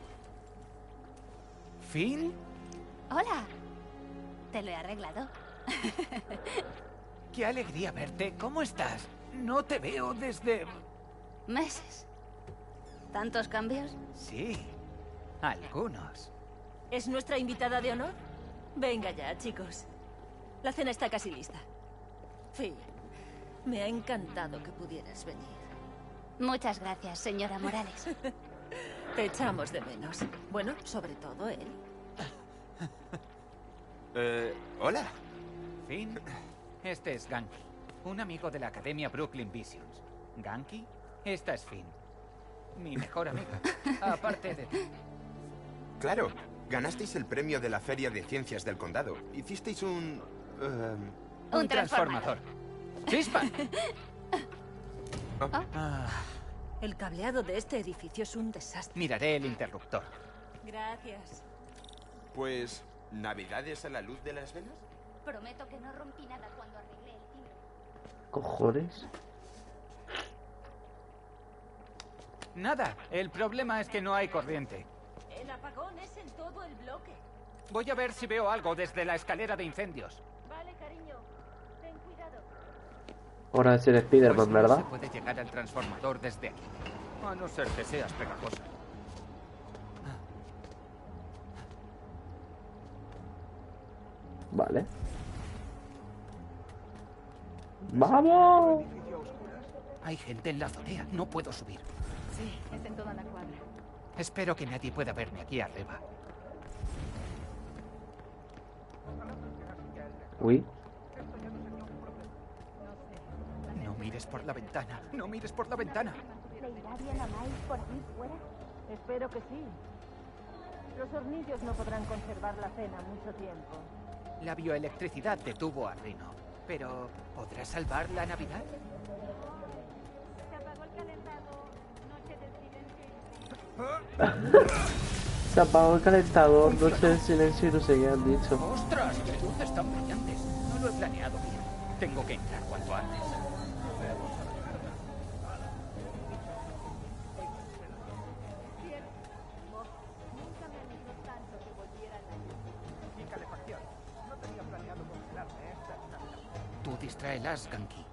¿Finn? Hola. Te lo he arreglado. Qué alegría verte. ¿Cómo estás? No te veo desde... Meses. ¿Tantos cambios? Sí, algunos. ¿Es nuestra invitada de honor? Venga ya, chicos. La cena está casi lista. Finn, me ha encantado que pudieras venir. Muchas gracias, señora Morales. Te echamos de menos. Bueno, sobre todo él. Hola. Finn, este es Ganki, un amigo de la Academia Brooklyn Visions. Ganki, esta es Finn, mi mejor amiga, aparte de ti. Claro, ganasteis el premio de la Feria de Ciencias del Condado. Hicisteis un transformador. ¡Chispa! El cableado de este edificio es un desastre. Miraré el interruptor. Gracias. Pues, ¿navidades a la luz de las velas? Prometo que no rompí nada cuando arreglé el timbre. Cojones. Nada, el problema es que no hay corriente. El apagón es en todo el bloque. Voy a ver si veo algo desde la escalera de incendios. Vale, cariño. Ten cuidado. Ahora es el Spider-Man, Pues no ¿verdad? se puede llegar al transformador desde aquí, a no ser que seas pegajosa. Vale. ¡Vamos! Hay gente en la azotea, no puedo subir. Sí, es en toda la cuadra. Espero que nadie pueda verme aquí arriba. Uy. No mires por la ventana, no mires por la ventana. ¿Le irá bien a Miles por aquí fuera? Espero que sí. Los hornillos no podrán conservar la cena mucho tiempo. La bioelectricidad detuvo a Rino, pero ¿podrá salvar la Navidad? Se apagó el calentador. Noche del silencio. Se apagó el calentador, noche de silencio y no sé qué han dicho. ¡Ostras! ¡Qué luces tan brillantes! No lo he planeado bien. Tengo que entrar cuanto antes. Nunca me alegró tanto que volvieran a luz. Sin calefacción. No tenía planeado congelarme esta Navidad. Tú distráelas, Ganki.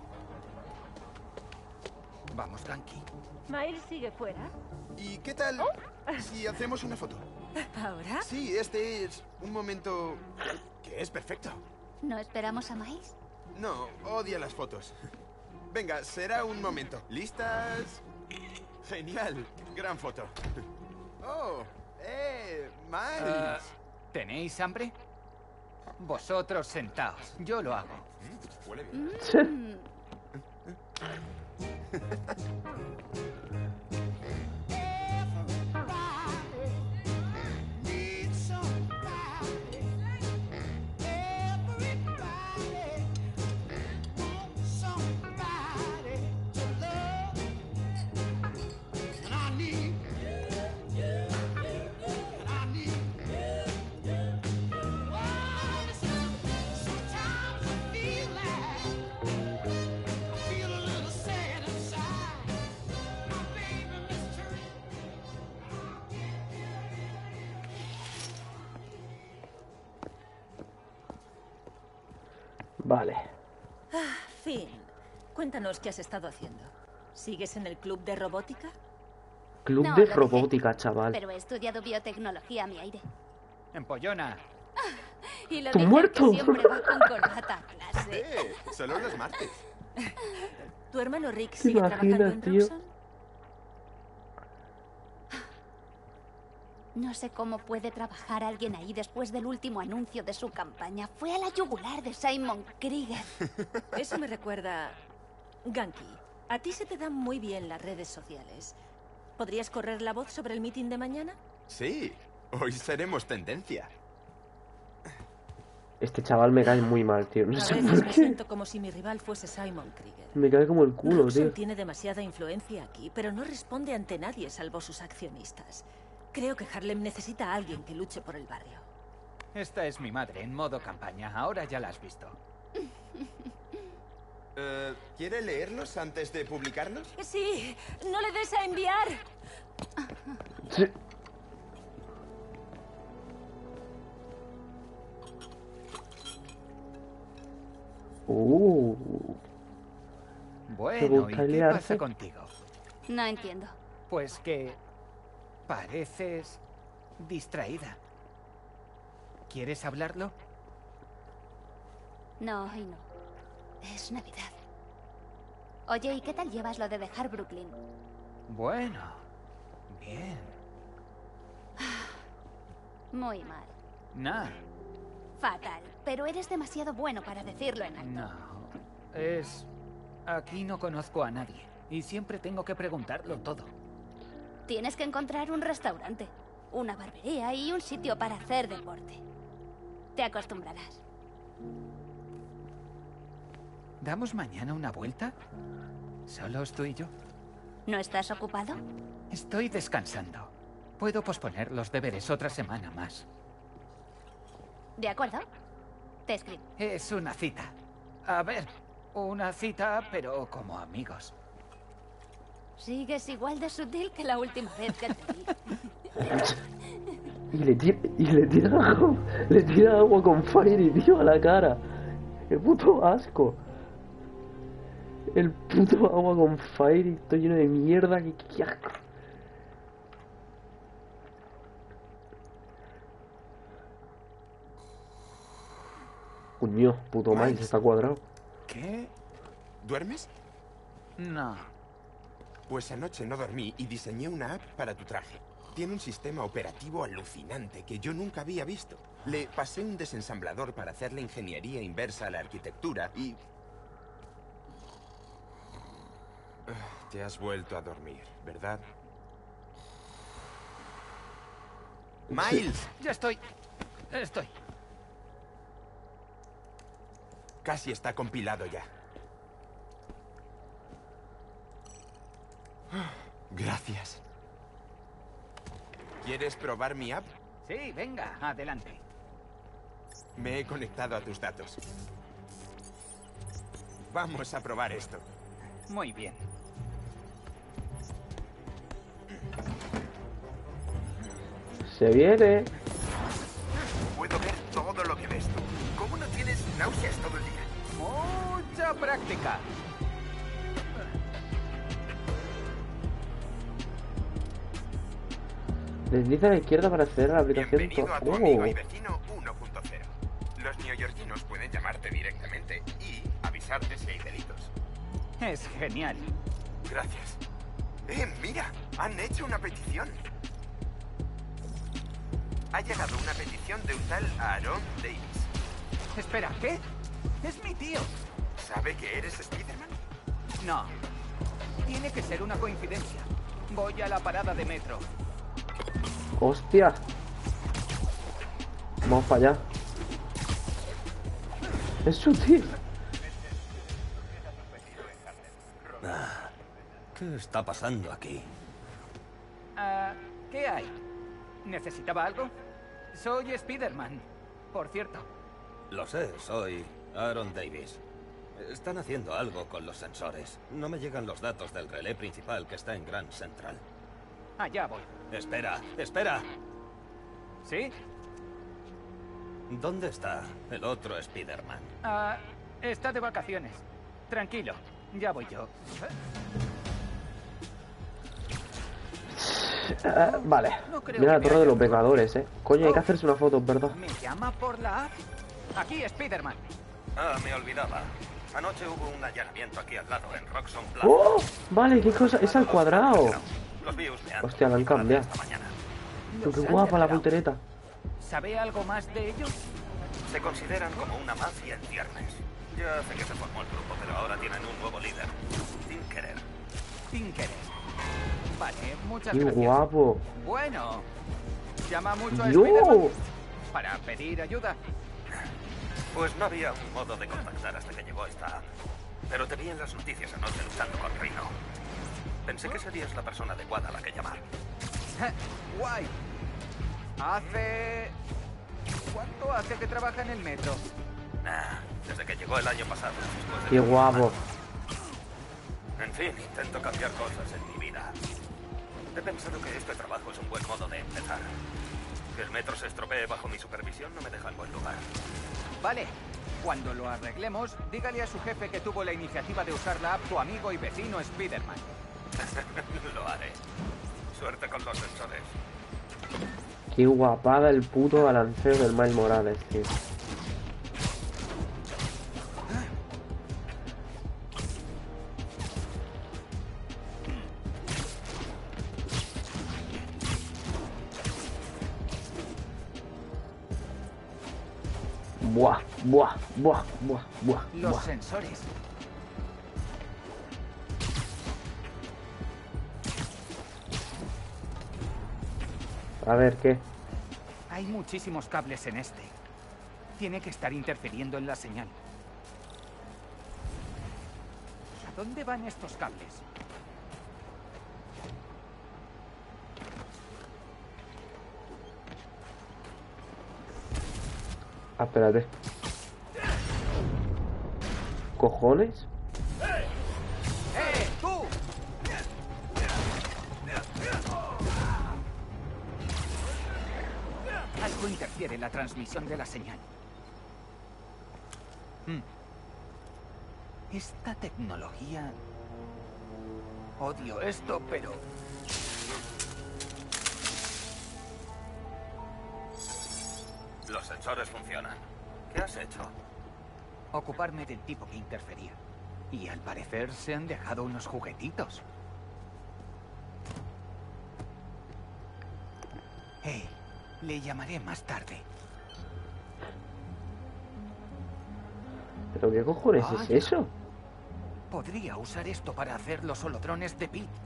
Vamos, Ganki. ¿Miles sigue fuera? ¿Y qué tal si hacemos una foto? ¿Ahora? Sí, este es un momento que es perfecto. ¿No esperamos a Miles? No, odia las fotos. Venga, será un momento. ¿Listas? Genial, gran foto. Oh, Miles. ¿Tenéis hambre? Vosotros sentaos, yo lo hago. Huele bien. Vale. Finn, cuéntanos qué has estado haciendo. ¿Sigues en el club de robótica? Club No, de lo robótica, chaval. Pero he estudiado biotecnología a mi aire. Empollona. Y lo ¡Tú dicen muerto! que siempre va con corbata a clase. Solo los martes. ¿Tu hermano Rick ¿Te sigue trabajando imaginas, en tío? Roxxon? No sé cómo puede trabajar alguien ahí después del último anuncio de su campaña. Fue a la yugular de Simon Krieger. Eso me recuerda... Ganki, a ti se te dan muy bien las redes sociales. ¿Podrías correr la voz sobre el meeting de mañana? Sí, hoy seremos tendencia. Este chaval me cae muy mal, tío. No A sé veces por me qué. siento como si mi rival fuese Simon Krieger. Me cae como el culo, Roxxon tío. tiene demasiada influencia aquí, pero no responde ante nadie salvo sus accionistas. Creo que Harlem necesita a alguien que luche por el barrio. Esta es mi madre en modo campaña. Ahora ya la has visto. ¿Quiere leerlos antes de publicarlos? Sí, no le des a enviar. Sí. Bueno, ¿y gusta qué liarse? pasa contigo? No entiendo. Pues que pareces distraída. ¿Quieres hablarlo? No, hoy no. Es Navidad. Oye, ¿y qué tal llevas lo de dejar Brooklyn? Bueno, bien. Muy mal. Nah, Fatal. Pero eres demasiado bueno para decirlo en alto. no. Es... Aquí no conozco a nadie. Y siempre tengo que preguntarlo todo. Tienes que encontrar un restaurante, una barbería y un sitio para hacer deporte. Te acostumbrarás. ¿Damos mañana una vuelta? ¿Solos tú y yo? ¿No estás ocupado? Estoy descansando. Puedo posponer los deberes otra semana más. ¿De acuerdo? Te escribo. Es una cita. A ver, una cita, pero como amigos. Sigues igual de sutil que la última vez que te vi. Le tira agua con Fairy, tío, a la cara. ¡Qué puto asco! El puto agua con Fairy, todo lleno de mierda, qué asco. Coño, puto Miles está cuadrado. ¿Qué? ¿Duermes? No. Pues anoche no dormí y diseñé una app para tu traje. Tiene un sistema operativo alucinante que yo nunca había visto. Le pasé un desensamblador para hacer la ingeniería inversa a la arquitectura y... Te has vuelto a dormir, ¿verdad? ¡Miles! Ya estoy. Casi está compilado ya. Gracias. ¿Quieres probar mi app? Sí, venga, adelante. Me he conectado a tus datos. Vamos a probar esto. Muy bien. Se viene. Puedo ver todo lo que ves tú. ¿Cómo no tienes náuseas todo el día? Mucha práctica. Desliza a la izquierda para acceder a la aplicación. Bienvenido a tu amigo y vecino 1.0. Los neoyorquinos pueden llamarte directamente y avisarte si hay delitos. Es genial. Gracias. Mira, han hecho una petición. Ha llegado una petición de un tal Aaron Davis. Espera, ¿qué? Es mi tío. ¿Sabe que eres Spider-Man? No. Tiene que ser una coincidencia. Voy a la parada de metro. ¡Hostia! Vamos para allá. Es sutil. ¿Qué está pasando aquí? ¿Qué hay? ¿Necesitaba algo? Soy Spider-Man, por cierto. Lo sé, soy Aaron Davis. Están haciendo algo con los sensores. No me llegan los datos del relé principal que está en Grand Central. Allá voy. Espera, espera. ¿Sí? ¿Dónde está el otro Spider-Man? Está de vacaciones. Tranquilo, ya voy yo. Vale. No creo Mira la que me torre de haya los Vengadores, Coño, hay que hacerse una foto, ¿verdad? ¿Me llama por la app? Aquí, Spider-Man. Me olvidaba. Anoche hubo un allanamiento aquí al lado, en Roxxon Plaza. ¡Oh! Vale, qué cosa. Es al cuadrado. Los vi husmeando. Hostia, la han cambiado. Qué guapa la voltereta. ¿Sabe algo más de ellos? Se consideran como una mafia en ciernes. Ya sé que se formó el grupo, pero ahora tienen un nuevo líder. Tinkerer. Vale, muchas Qué gracias. guapo. Bueno, llama mucho a ¡Yo! Spider-Man para pedir ayuda. Pues no había un modo de contactar hasta que llegó esta app. Pero te vi en las noticias anoche luchando con Rhino. Pensé que serías la persona adecuada a la que llamar. ¡Guay! ¿Cuánto hace que trabaja en el metro? Desde que llegó el año pasado. ¡Qué guapo! En fin, intento cambiar cosas en mi vida. He pensado que este trabajo es un buen modo de empezar. Que el metro se estropee bajo mi supervisión no me deja en buen lugar. Vale. Cuando lo arreglemos, dígale a su jefe que tuvo la iniciativa de usar la app tu amigo y vecino Spider-Man. Lo haré. Suerte con los sensores. Qué guapada el puto balanceo del Miles Morales, tío. Buah, buah, buah, buah, buah. Los buah. sensores. A ver, ¿qué? Hay muchísimos cables en este. Tiene que estar interfiriendo en la señal. ¿A dónde van estos cables? Ah, espérate. ¿Cojones? ¡Tú! Algo interfiere en la transmisión de la señal. Esta tecnología... Odio esto, pero... Los sensores funcionan. ¿Qué has hecho? Ocuparme del tipo que interfería. Y al parecer se han dejado unos juguetitos. Le llamaré más tarde. ¿Pero qué cojones es eso? Podría usar esto para hacer los holodrones de Pete.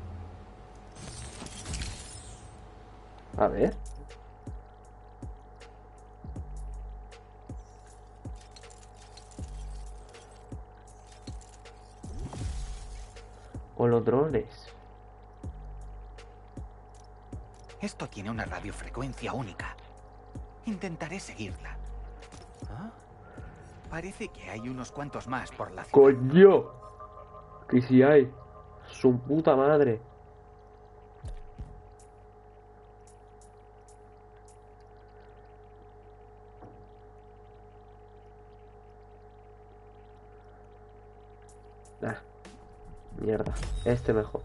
A ver. Holodrones. Esto tiene una radiofrecuencia única. Intentaré seguirla. Parece que hay unos cuantos más por la ciudad. ¡Coño! Que si hay. Su puta madre. Mierda. Este mejor.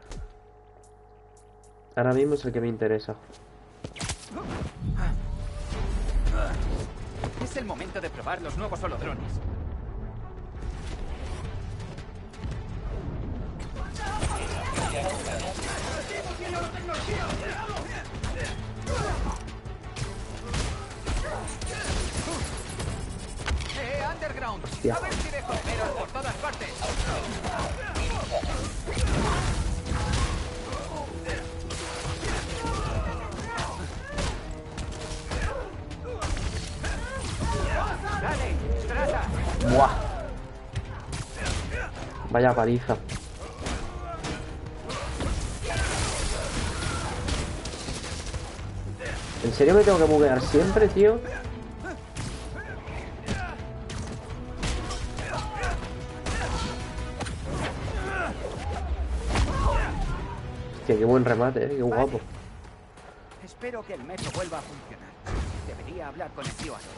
Ahora mismo es el que me interesa. Es el momento de probar los nuevos holodrones. Underground. Hostia. A ver si dejo dinero por todas partes. Dale, trata. Buah. Vaya paliza. ¿En serio me tengo que buguear siempre, tío? Hostia, qué buen remate, qué guapo. Espero que el metro vuelva a funcionar. Debería hablar con el tío Aaron.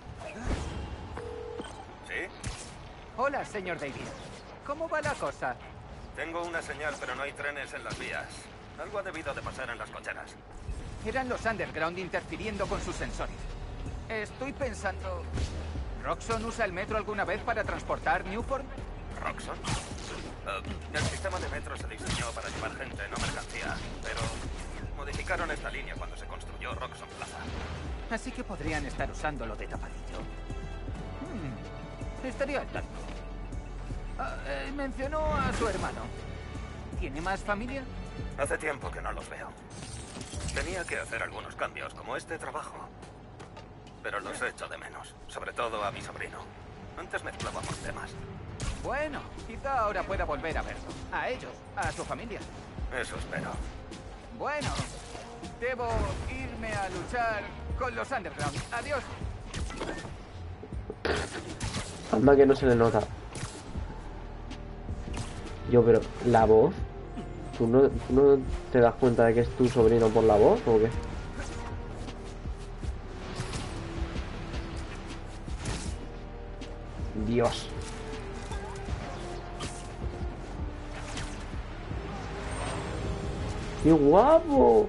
¿Sí? Hola, señor Davis. ¿Cómo va la cosa? Tengo una señal, pero no hay trenes en las vías. Algo ha debido de pasar en las cocheras. Eran los Underground interfiriendo con sus sensores. Estoy pensando... ¿Roxxon usa el metro alguna vez para transportar Newport? ¿Roxxon? El sistema de metro se diseñó para llevar gente, no mercancía. Pero modificaron esta línea cuando se construyó Roxxon Plaza. Así que podrían estar usándolo de tapadillo. Estaría al tanto. Mencionó a su hermano. ¿Tiene más familia? Hace tiempo que no los veo. Tenía que hacer algunos cambios, como este trabajo. pero los echo de menos. Sobre todo a mi sobrino. Antes mezclábamos temas. Bueno, quizá ahora pueda volver a verlo. A ellos, a su familia. Eso espero. Bueno, debo irme a luchar con los Underground. Adiós. Anda que no se le nota. Yo, pero la voz. ¿Tú no te das cuenta de que es tu sobrino por la voz o qué? Dios. ¡Qué guapo!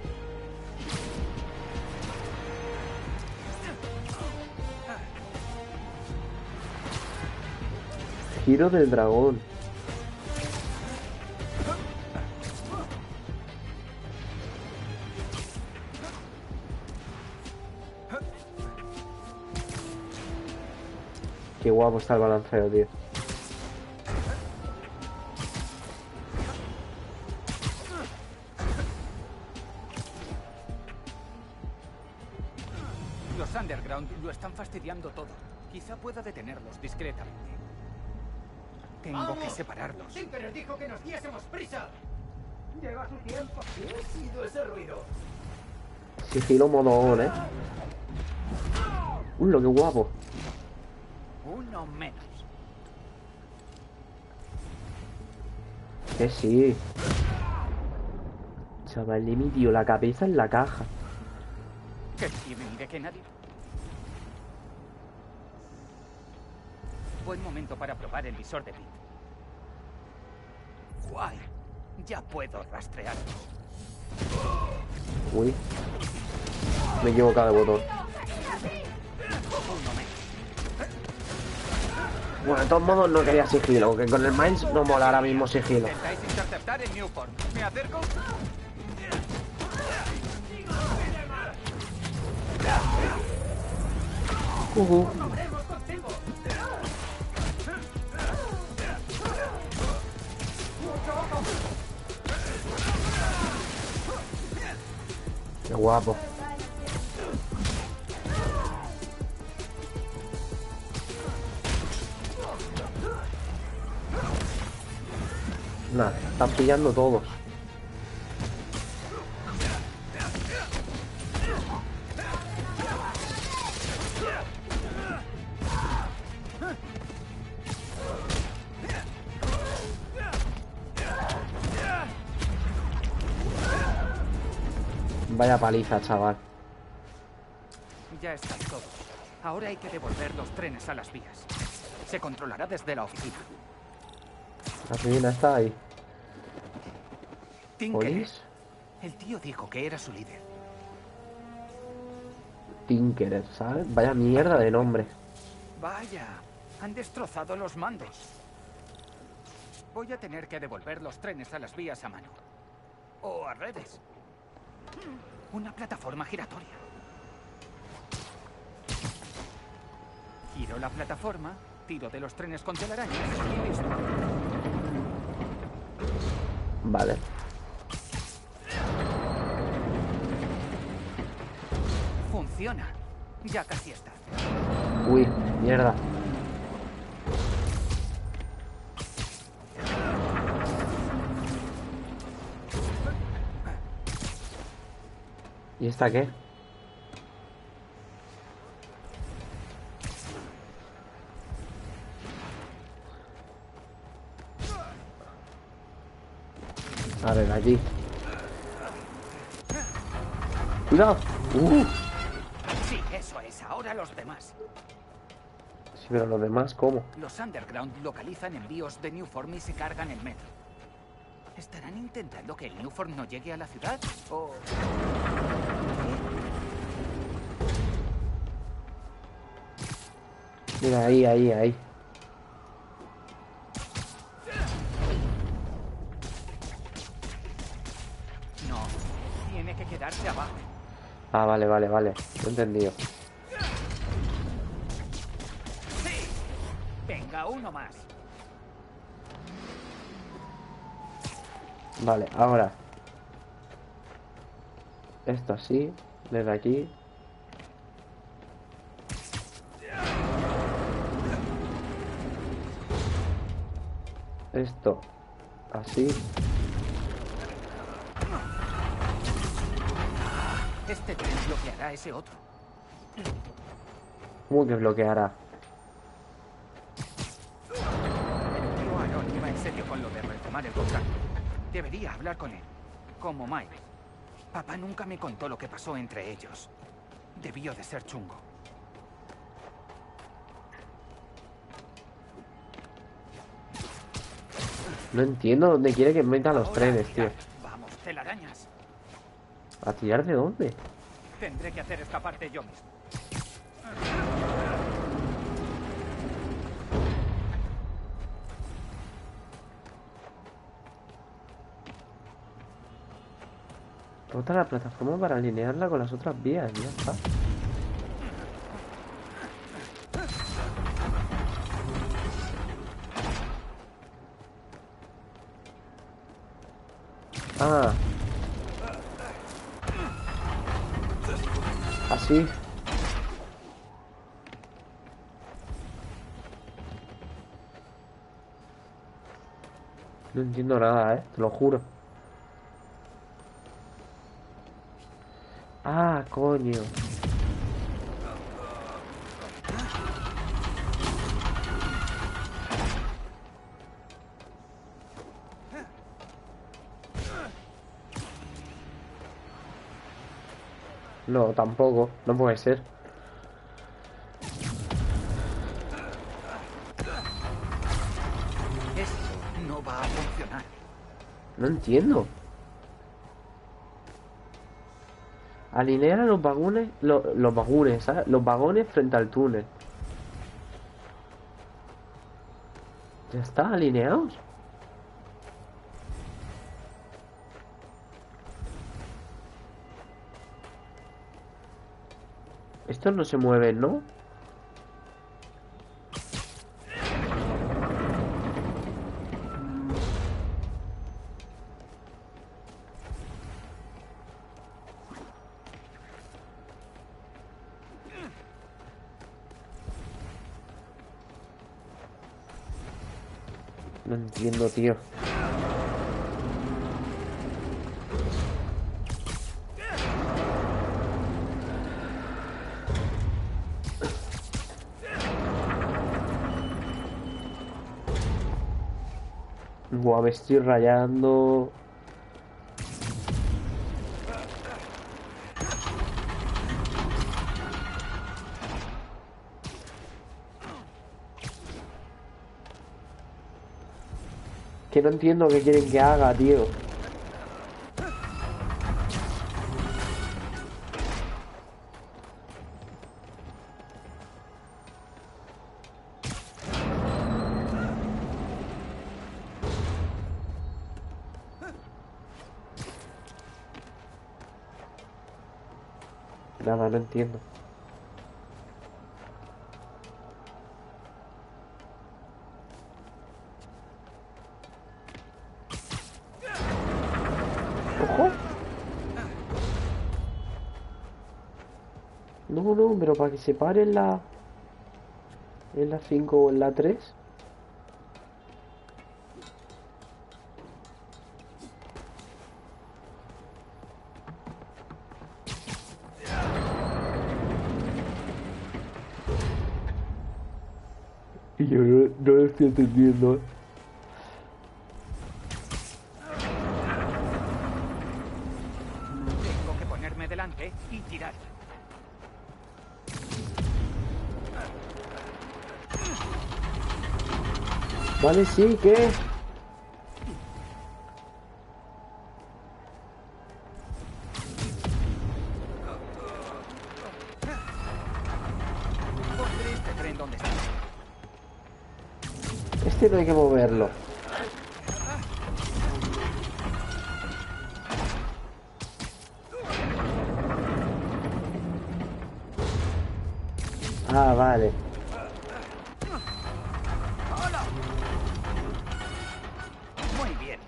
Giro del dragón. Qué guapo está el balanceo, tío. Los Underground lo están fastidiando todo. Quizá pueda detenerlos discretamente. Tengo que separarlos. Tinkerer dijo que nos diésemos prisa. Lleva su tiempo. ¿Qué ha sido ese ruido? Sigilo modo on, lo que guapo. Uno menos. Que sí. Chaval, le metió la cabeza en la caja. ¿Qué tiene de que nadie? Buen momento para probar el visor de Pete. Guay. Ya puedo rastrearlo. Uy. Me he equivocado de botón. Uno menos. Bueno, de todos modos no quería sigilo, que con el Miles no mola ahora mismo sigilo. Intentáis interceptar el Newport. ¿Me acerco? Qué guapo. Nah, están pillando todos. Vaya paliza, chaval. Ya están todos. Ahora hay que devolver los trenes a las vías. Se controlará desde la oficina. La oficina está ahí. Tinkerer. ¿Oís? El tío dijo que era su líder. Tinkerer, ¿sabes? Vaya mierda de nombre. Vaya, han destrozado los mandos. Voy a tener que devolver los trenes a las vías a mano. O a redes. Una plataforma giratoria. Giro la plataforma, tiro de los trenes con telarañas y listo. Vale. Funciona. Ya casi está. Uy, mierda. ¿Y esta qué? A ver, aquí. ¡Cuidado! Sí, eso es. Ahora los demás. Sí, pero los demás, ¿cómo? Los Underground localizan envíos de Newform y se cargan el metro. ¿Estarán intentando que el Newform no llegue a la ciudad? ¿O...? Mira, ahí. No, tiene que quedarse abajo. Ah, vale. Lo he entendido. ¡Sí! Venga, uno más. Vale, ahora. Esto así, desde aquí. Esto. Así. Este tren bloqueará ese otro. ¿Cómo que bloqueará? El tío Aaron iba en serio con lo de retomar el contrato. Debería hablar con él. Como Mike. Papá nunca me contó lo que pasó entre ellos. Debió de ser chungo. No entiendo dónde quiere que meta los trenes, tío. Vamos, telarañas. ¿A tirar de dónde? Tendré que hacer esta parte yo mismo. Rota la plataforma para alinearla con las otras vías, ya está. Ah. Así. No entiendo nada, te lo juro. Ah, coño. No, tampoco. No puede ser. Esto no va a funcionar. No entiendo. Alinear a los vagones, los vagones, ¿sabes? Los vagones frente al túnel. ¿Ya está? ¿Alineados? Estos no se mueven, ¿no? No entiendo, tío. Buah, me estoy rayando. Que no entiendo qué quieren que haga, tío. Nada, no entiendo. ¡Ojo! No, no, pero para que se pare en la 5 o en la 3. Y yo no lo estoy entendiendo. Tengo que ponerme delante y tirar. Vale, sí, ¿qué? Pondré este tren donde está. Este no hay que moverlo. Ah, vale. Muy bien.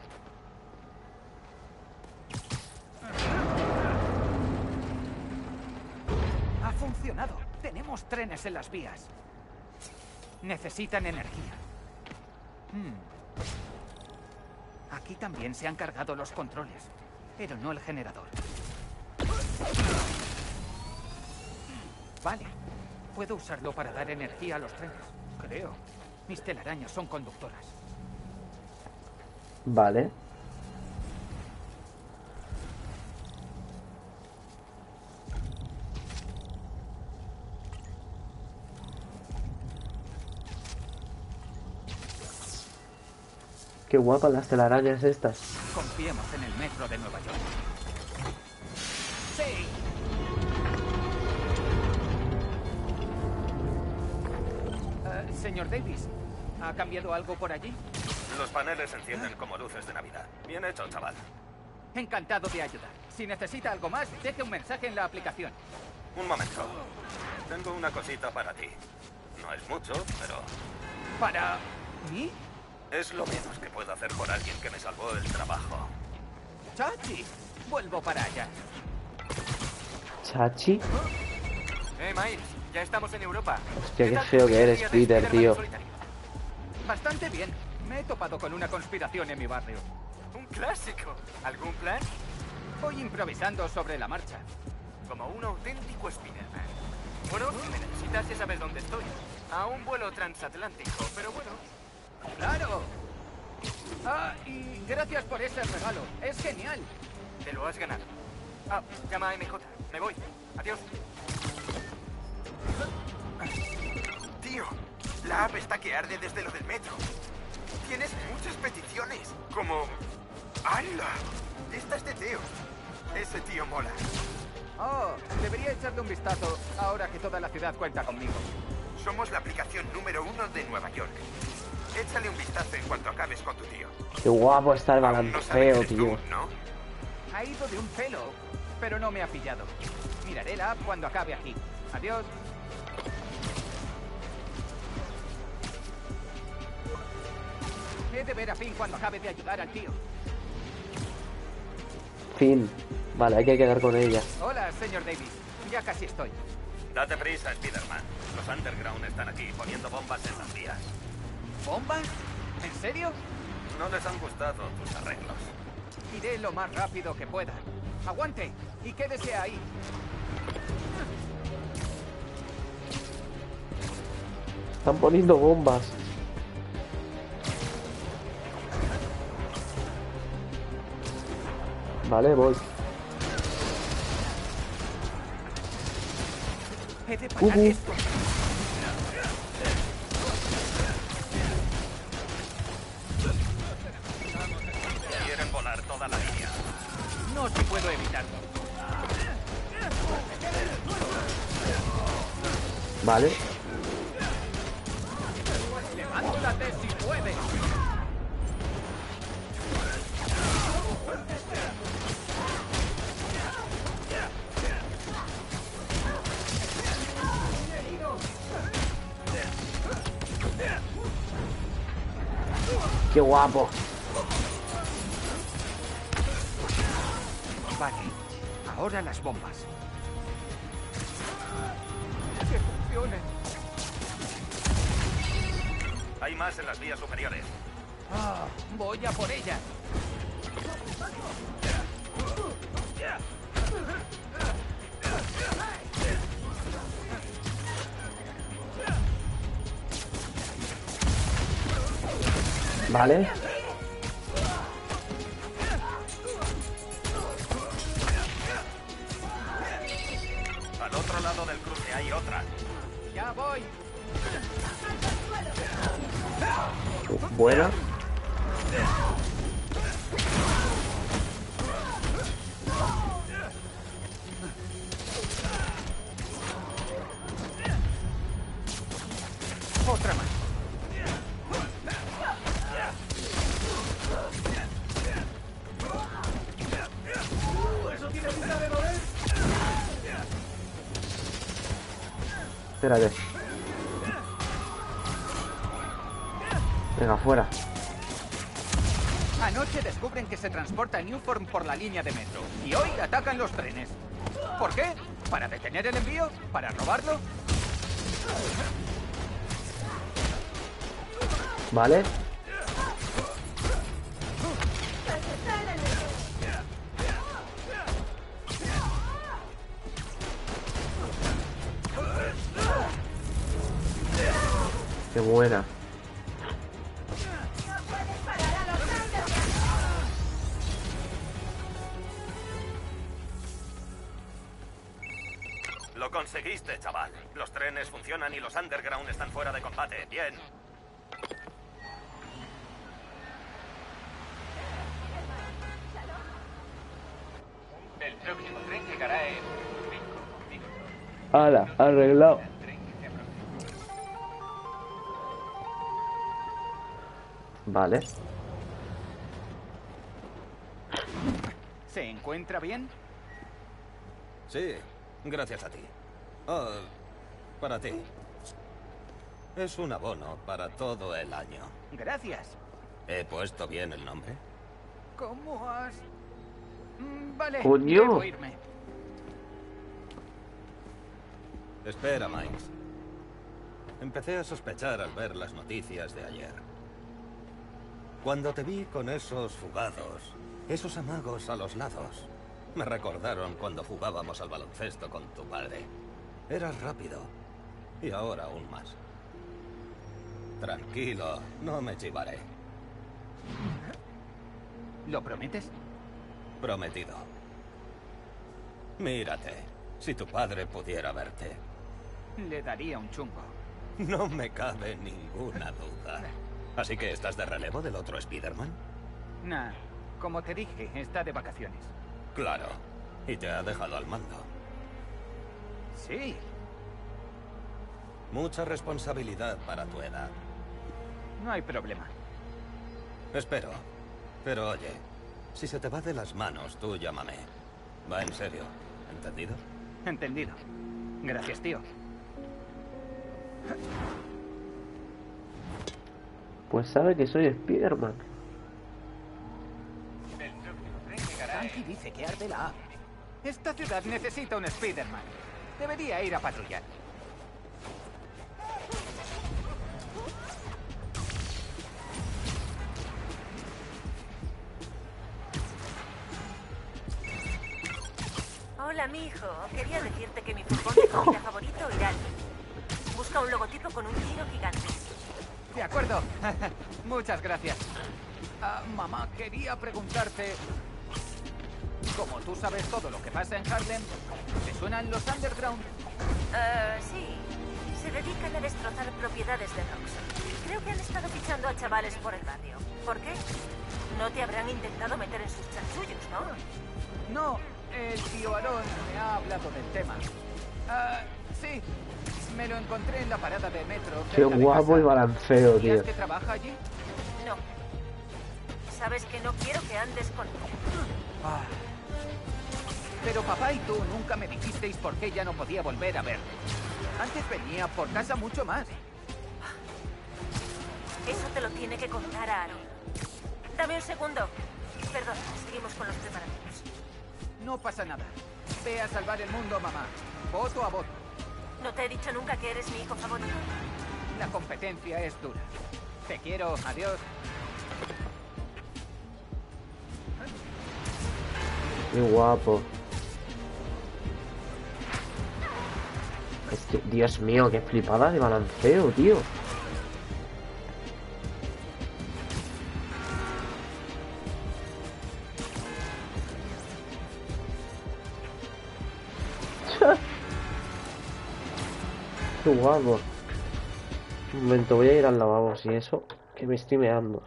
Ha funcionado. Tenemos trenes en las vías. Necesitan energía. Aquí también se han cargado los controles, pero no el generador. Vale. Puedo usarlo para dar energía a los trenes. Creo. Mis telarañas son conductoras. Vale. Qué guapas las telarañas estas. Confiemos en el metro de Nueva York. ¡Sí! Señor Davis, ¿ha cambiado algo por allí? Los paneles se encienden como luces de Navidad. Bien hecho, chaval. Encantado de ayudar. Si necesita algo más, deje un mensaje en la aplicación. Un momento. Tengo una cosita para ti. No es mucho, pero... ¿Para mí? Es lo menos que puedo hacer por alguien que me salvó el trabajo. ¡Chachi! Vuelvo para allá. ¿Chachi? Miles, ya estamos en Europa. Hostia, qué feo que eres, Peter, tío. Bastante bien. Me he topado con una conspiración en mi barrio. Un clásico. ¿Algún plan? Voy improvisando sobre la marcha. Como un auténtico Spider-Man. Bueno, si me necesitas ya sabes dónde estoy. A un vuelo transatlántico, pero bueno. ¡Claro! Ah, y gracias por ese regalo. Es genial. Te lo has ganado. Ah, llama a MJ. Me voy. Adiós. Tío, la app está que arde desde lo del metro. Tienes muchas peticiones, como... ¡Hala! Esta es de Teo. Ese tío mola. Oh, debería echarle un vistazo ahora que toda la ciudad cuenta conmigo. Somos la aplicación número 1 de Nueva York. Échale un vistazo en cuanto acabes con tu tío. Qué guapo está el No balanceo, sabes tío. tú, ¿no? Ha ido de un pelo, pero no me ha pillado. Miraré la app cuando acabe aquí. Adiós. He de ver a Finn cuando acabe de ayudar al tío. Finn. Vale, hay que quedar con ella. Hola, señor Davis. Ya casi estoy. Date prisa, Spider-Man. Los Underground están aquí poniendo bombas en las vías. ¿Bombas? ¿En serio? No les han gustado tus arreglos. Iré lo más rápido que pueda. Aguante y quédese ahí. Están poniendo bombas. Vale, voy. He de parar esto. Quieren volar toda la línea. No si puedo evitarlo. Vale. Levántate si puedes. Qué guapo. Vale. Ahora las bombas. Que funcionen. Hay más en las vías superiores. Ah, voy a por ella. Vale. Al otro lado del cruce hay otra. Ya voy. Buena. Otra más. Espérate. Venga, fuera. Anoche descubren que se transporta Newform por la línea de metro. Y hoy atacan los trenes. ¿Por qué? ¿Para detener el envío? ¿Para robarlo? Vale. Qué buena. Lo conseguiste, chaval. Los trenes funcionan y los underground están fuera de combate. Bien. El próximo tren llegará en 5 minutos. ¡Hala! Arreglado. Vale. ¿Se encuentra bien? Sí, gracias a ti. Oh, para ti. Es un abono para todo el año. Gracias. ¿He puesto bien el nombre? ¿Cómo has...? Vale, ¡Coño! debo irme. Espera, Miles. Empecé a sospechar al ver las noticias de ayer. Cuando te vi con esos fugados, esos amagos a los lados, me recordaron cuando jugábamos al baloncesto con tu padre. Eras rápido, y ahora aún más. Tranquilo, no me chivaré. ¿Lo prometes? Prometido. Mírate, si tu padre pudiera verte. Le daría un chungo. No me cabe ninguna duda. ¿Así que estás de relevo del otro Spider-Man? Nah, como te dije, está de vacaciones. Claro, y te ha dejado al mando. Sí. Mucha responsabilidad para tu edad. No hay problema. Espero. Pero oye, si se te va de las manos, tú llámame. Va en serio, ¿entendido? Entendido. Gracias, tío. Pues sabe que soy Spider-Man. Frankie dice que arde la A. Esta ciudad necesita un Spider-Man. Debería ir a patrullar. Hola, mijo. Quería decirte que mi furgón de comida favorito irá allí. Busca un logotipo con un tiro gigante. De acuerdo. Muchas gracias. Mamá, quería preguntarte... Como tú sabes todo lo que pasa en Harlem, ¿te suenan los underground? Sí. Se dedican a destrozar propiedades de Roxxon. Creo que han estado fichando a chavales por el barrio. ¿Por qué? No te habrán intentado meter en sus chanchullos, ¿no? No, el tío Aarón me ha hablado del tema. Sí, me lo encontré en la parada de metro. Qué guapo y balanceo, tío. ¿Sabías que trabaja allí? No. Sabes que no quiero que andes con... Pero papá y tú nunca me dijisteis por qué ya no podía volver a verlo. Antes venía por casa mucho más. Eso te lo tiene que contar a Aaron. Dame un segundo. Perdón, seguimos con los preparativos. No pasa nada. Ve a salvar el mundo, mamá. Voto a voto. ¿No te he dicho nunca que eres mi hijo favorito? La competencia es dura. Te quiero. Adiós. Qué guapo. Es que, Dios mío, qué flipada de balanceo, tío. Qué guapo. Un momento, voy a ir al lavabo, si eso, que me estoy meando.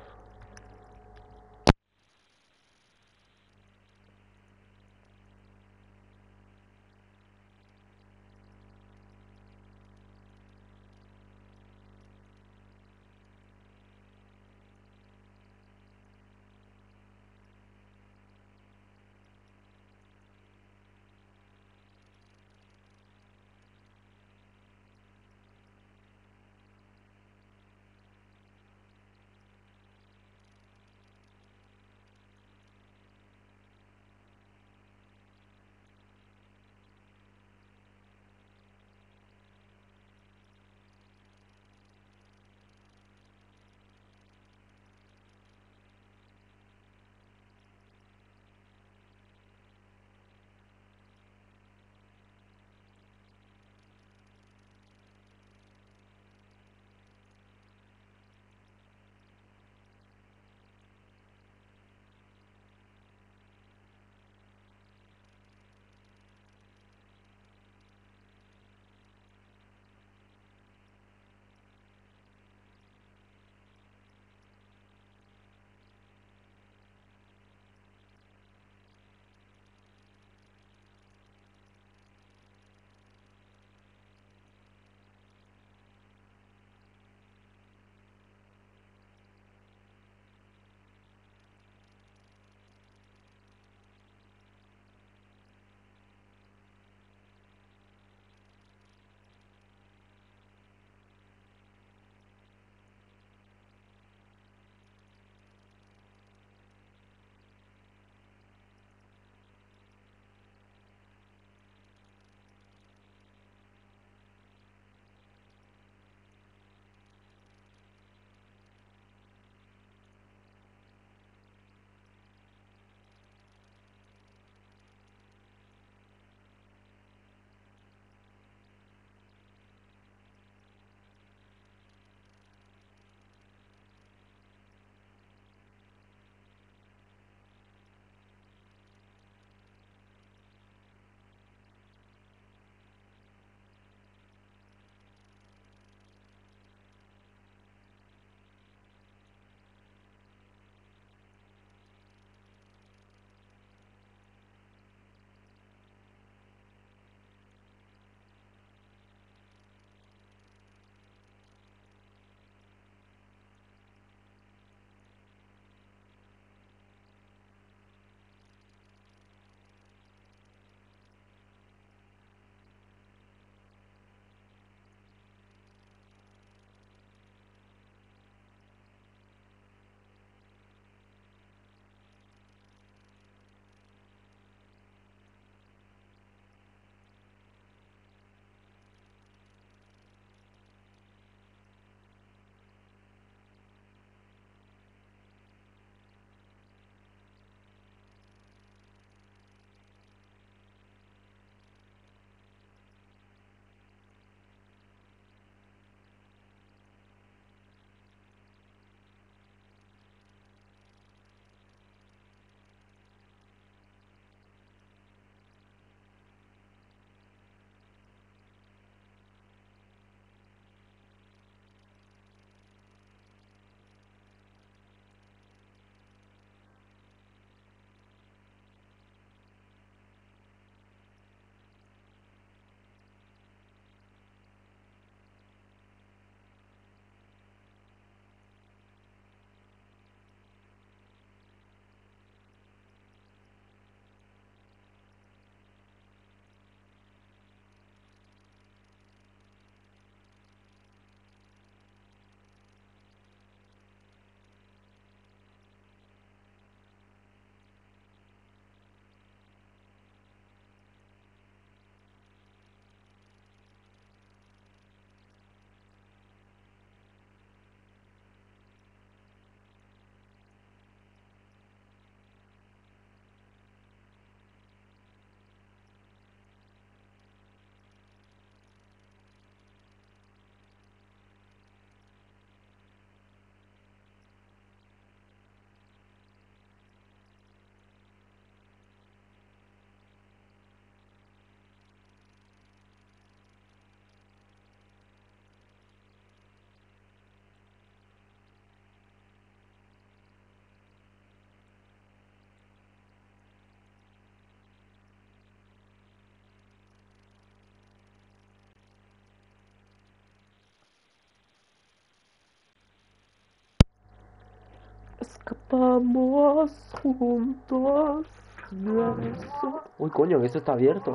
Escapamos juntos de eso. Uy, coño, que esto está abierto.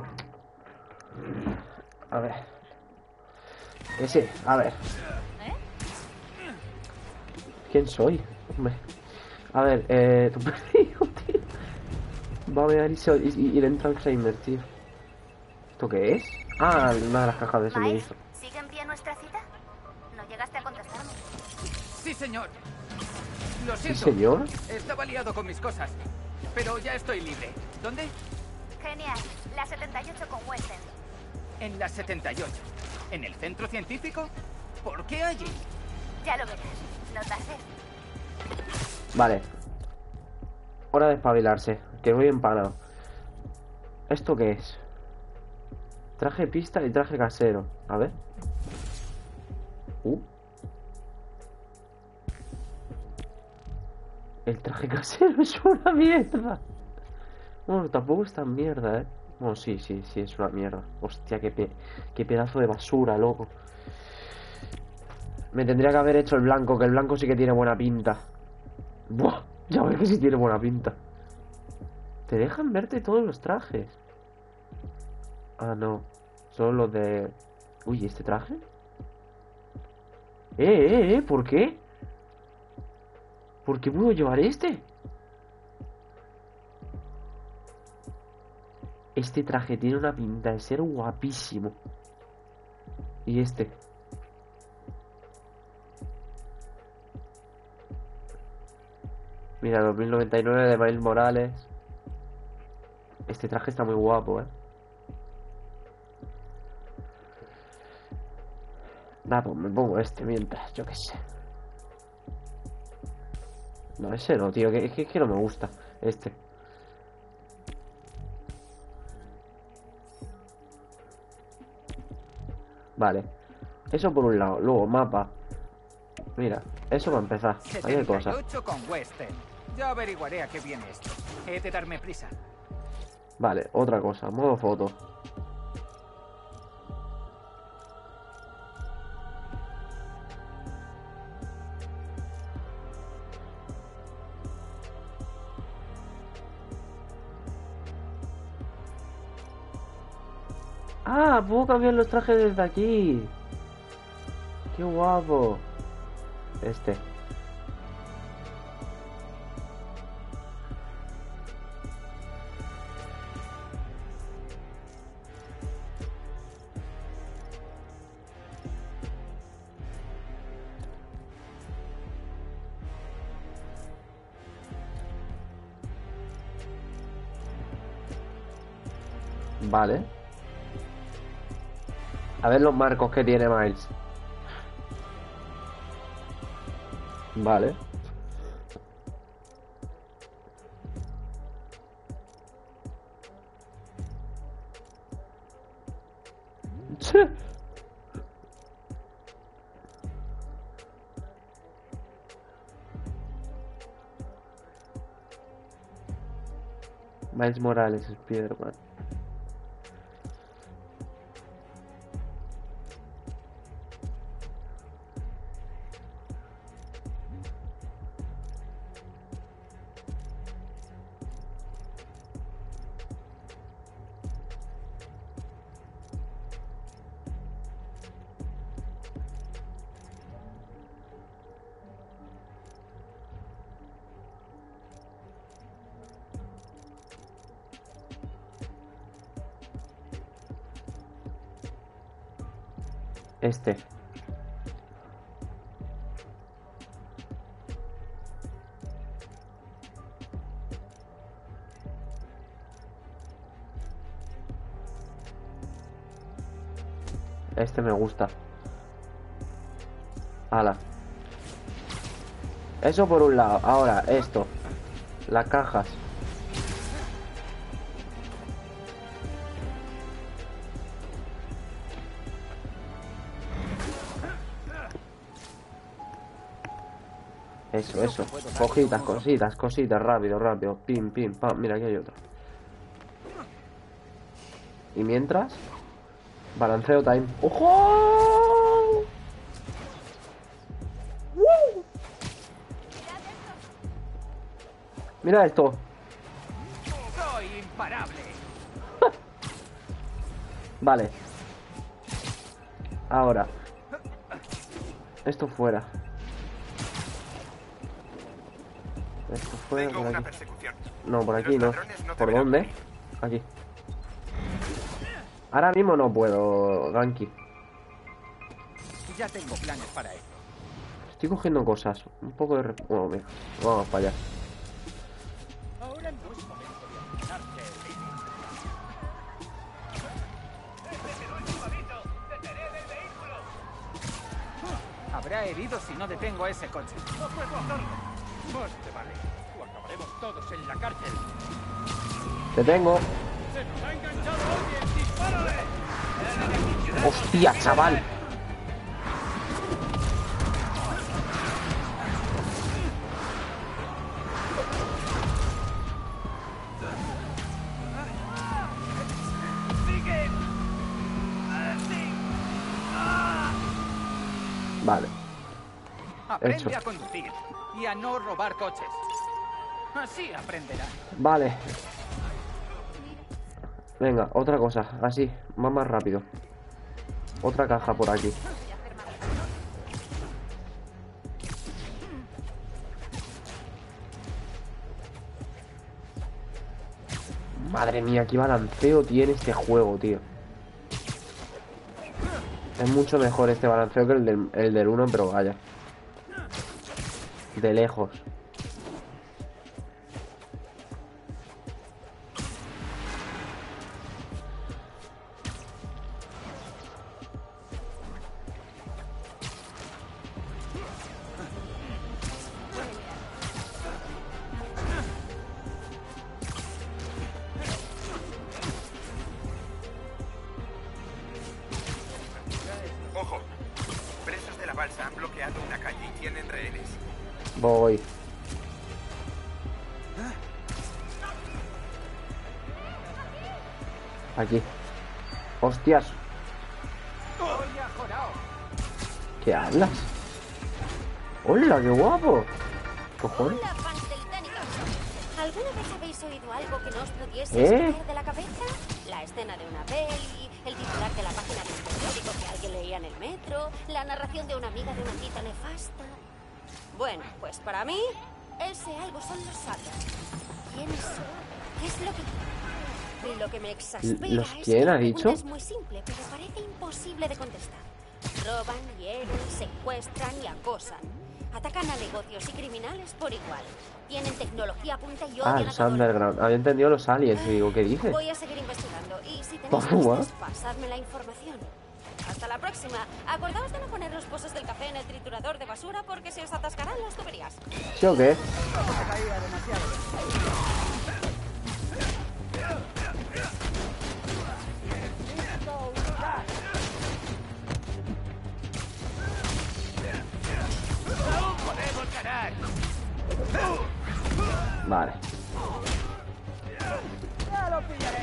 A ver. Que sí, a ver. ¿Quién soy? Hombre. A ver, tu perdido, tío. Va a ver y le entra Alzheimer, tío. ¿Esto qué es? Ah, una de las cajas de suministro. ¿Sigue en pie nuestra cita? No llegaste a contestarme. Sí, señor. Lo ¿Sí, siento. señor? Estaba liado con mis cosas. Pero ya estoy libre. ¿Dónde? Genial. La 78 con Western. En la 78. ¿En el centro científico? ¿Por qué allí? Ya lo verás. No tardes. Vale. Hora de espabilarse. Que voy empanado. ¿Esto qué es? Traje pista y traje casero. A ver. El traje casero es una mierda. Bueno, tampoco es tan mierda, Bueno, sí, es una mierda. Hostia, qué pedazo de basura, loco. Me tendría que haber hecho el blanco, que el blanco sí que tiene buena pinta. Buah, ya ves que sí tiene buena pinta. Te dejan verte todos los trajes. Ah, no. Solo los de... Uy, ¿este traje? ¿Por qué? ¿Por qué puedo llevar este? Este traje tiene una pinta de ser guapísimo. Y este. Mira, 2099 de Miles Morales. Este traje está muy guapo, Nah, pues me pongo este mientras, yo qué sé. No, ese no, tío, que no me gusta. Este. Vale. Eso por un lado. Luego, mapa. Mira, eso va a empezar. Ahí hay cosas. 78 con Western. Ya averiguaré a qué viene esto. He de darme prisa. Vale, otra cosa. Modo foto. Ah, puedo cambiar los trajes desde aquí. Qué guapo. Este. Vale. A ver los marcos que tiene Miles. Vale. Miles Morales, Spider-Man. Este. Este me gusta. Ala. Eso por un lado. Ahora, esto. Las cajas. Eso. Cositas, rápido. Pim, pam. Mira, aquí hay otro. Y mientras... Balanceo time. ¡Ojo! Mira esto. Soy imparable. Vale. Ahora. Esto fuera. Esto fuera. Tengo Por una aquí. persecución. No, por aquí Los no. ladrones no ¿Por deberán dónde? Aquí. Ahora mismo no puedo, Ganki. Ya tengo planes para esto. Estoy cogiendo cosas. Un poco de... Bueno, mira. Vamos para allá. Ahora no es momento de afanarse. Habrá heridos si no detengo a ese coche. No puedo hacerlo. Más te vale. O acabaremos todos en la cárcel. Te tengo. ¡Se nos ha enganchado alguien! ¡Dispárale! ¡Hostia, chaval! Vale. Aprende Hecho. a conducir y a no robar coches. Así aprenderás. Vale. Venga, otra cosa. Así, va más rápido. Otra caja por aquí. Madre mía, qué balanceo tiene este juego, tío. Es mucho mejor este balanceo que el del 1, pero vaya. De lejos. Ojo. Presos de la balsa han bloqueado una calle y tienen rehenes. Voy. Aquí. Hostias. ¿Qué hablas? ¡Hola, qué guapo! ¿Cojones? Hola, fans del Danicast. ¿Alguna vez habéis oído algo que no os pudiese sacar de la cabeza? La escena de una peli, el titular de la página de un periódico que alguien leía en el metro, la narración de una amiga de una cita nefasta. Bueno, pues para mí, ese algo son los aliens. ¿Quiénes son? ¿Qué es lo que...? Lo que me exaspera ¿Los es quién que ha la dicho? pregunta es muy simple, pero parece imposible de contestar. Roban, hieren, secuestran y acosan. Atacan a negocios y criminales por igual. Tienen tecnología a punta y odian a los todo el mundo. Underground. Había entendido los aliens y digo, ¿qué dices? Voy a seguir investigando y si tenéis Toma. pistas, pasadme la información. Hasta la próxima. Acordaos de no poner los pozos del café en el triturador de basura porque se os atascarán las tuberías. ¿Sí o qué? ¡Podemos ganar! Vale. ¡Ya lo pillaré!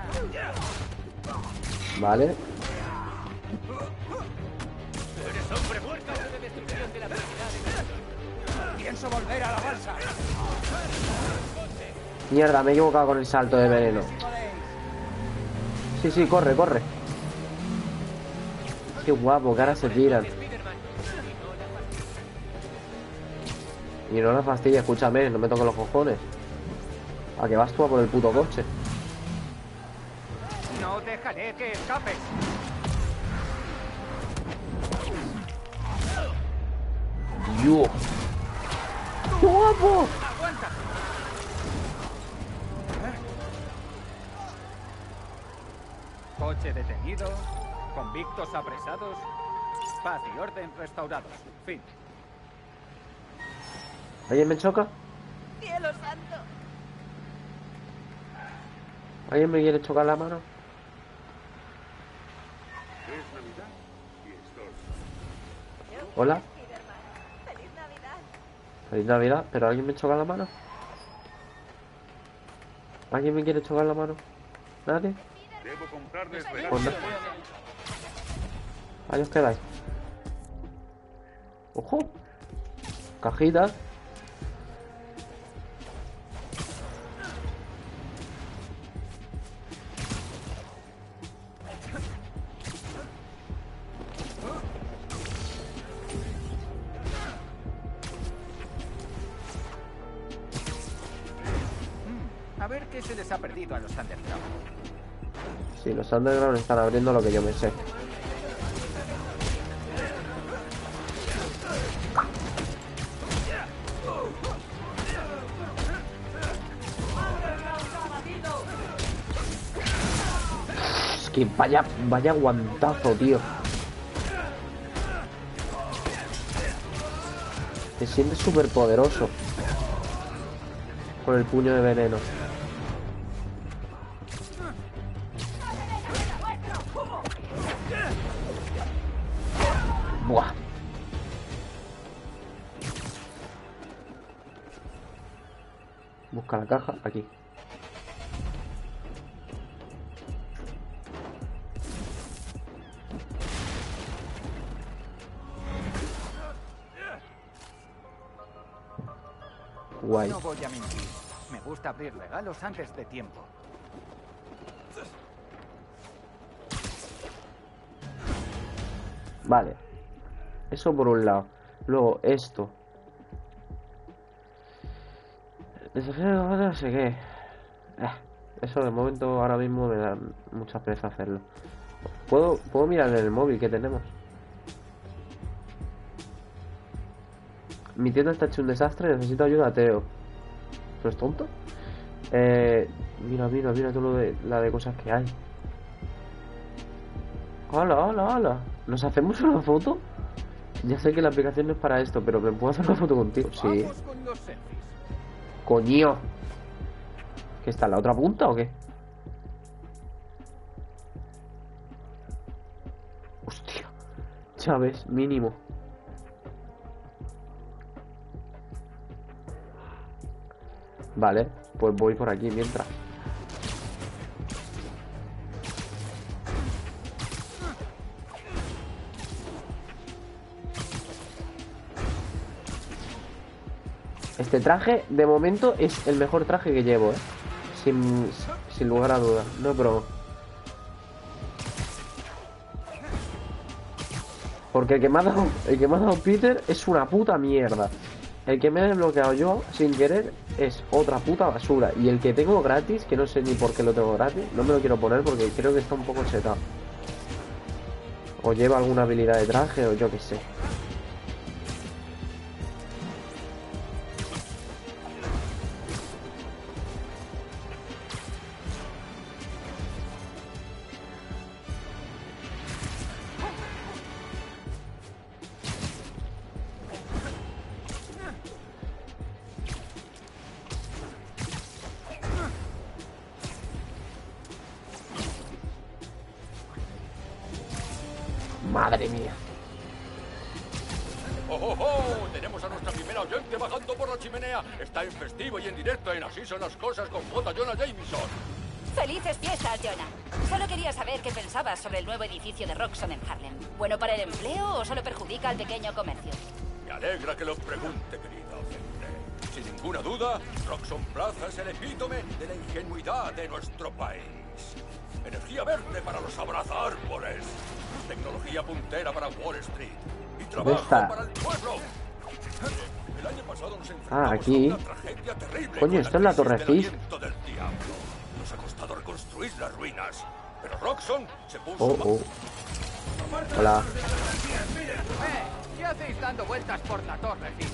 Vale. ¡Eres hombre muerto de destrucción de la velocidad de... ¡Pienso volver a la balsa! Mierda, me he equivocado con el salto de veneno. Sí, sí, corre, corre. Qué guapo, que ahora se tiran. Y no la fastidia, escúchame, no me toques los cojones. ¿A que vas tú a por el puto coche? No dejaré que escapes. ¡Yo! ¡Qué guapo! ¡Aguanta! Coche detenido, convictos apresados, paz y orden restaurados. Fin. ¿Alguien me choca? ¡Cielo santo! ¿Alguien me quiere chocar la mano? Hola. ¡Feliz Navidad! Feliz Navidad, pero ¿alguien me choca la mano? ¿Alguien me quiere chocar la mano? ¿Nadie? Debo comprarles Pues no. Ahí os quedáis. ¡Ojo! Cajitas. ¿Qué se les ha perdido a los underground? Sí, los underground están abriendo lo que yo me sé. Es que vaya guantazo, tío. Te sientes súper poderoso con el puño de veneno. Buah. Busca la caja aquí. Guay. No voy a mentir. Me gusta abrir regalos antes de tiempo. Vale. Eso por un lado. Luego esto. Desafío de no sé qué. Eso de momento ahora mismo me da mucha pereza hacerlo. ¿Puedo mirar en el móvil que tenemos? Mi tienda está hecho un desastre, necesito ayuda, Teo. ¿No es tonto? Mira todo la de cosas que hay. Hola. ¿Nos hacemos una foto? Ya sé que la aplicación no es para esto, pero ¿me puedo hacer una foto contigo? Sí. Vamos con los selfies. ¡Coño! ¿Qué está en la otra punta o qué? Hostia. Chávez, mínimo. Vale, pues voy por aquí mientras. Este traje, de momento, es el mejor traje que llevo, sin lugar a dudas. No es broma. Porque el que me ha dado Peter es una puta mierda. El que me he desbloqueado yo, sin querer, es otra puta basura. Y el que tengo gratis, que no sé ni por qué lo tengo gratis, no me lo quiero poner porque creo que está un poco chetado. O lleva alguna habilidad de traje, o yo qué sé. Madre mía. ¡Oh! Tenemos a nuestra primera oyente bajando por la chimenea. Está en festivo y en directo en Así Son las Cosas con J. Jonah Jameson. ¡Felices fiestas, Jonah! Solo quería saber qué pensabas sobre el nuevo edificio de Roxxon en Harlem. ¿Bueno para el empleo o solo perjudica al pequeño comercio? Me alegra que lo pregunte, querido oyente. Sin ninguna duda, Roxxon Plaza es el epítome de la ingenuidad de nuestro país. Energía verde para los abrazárboles. Tecnología puntera para Wall Street. Y trabajo para el pueblo. El año pasado nos enfrentamos aquí. a una tragedia terrible. Coño, esto es la Torre Fisk. Nos ha costado reconstruir las ruinas. Pero Roxxon se puso... Hola. ¿Qué hacéis dando vueltas por la Torre Fisk?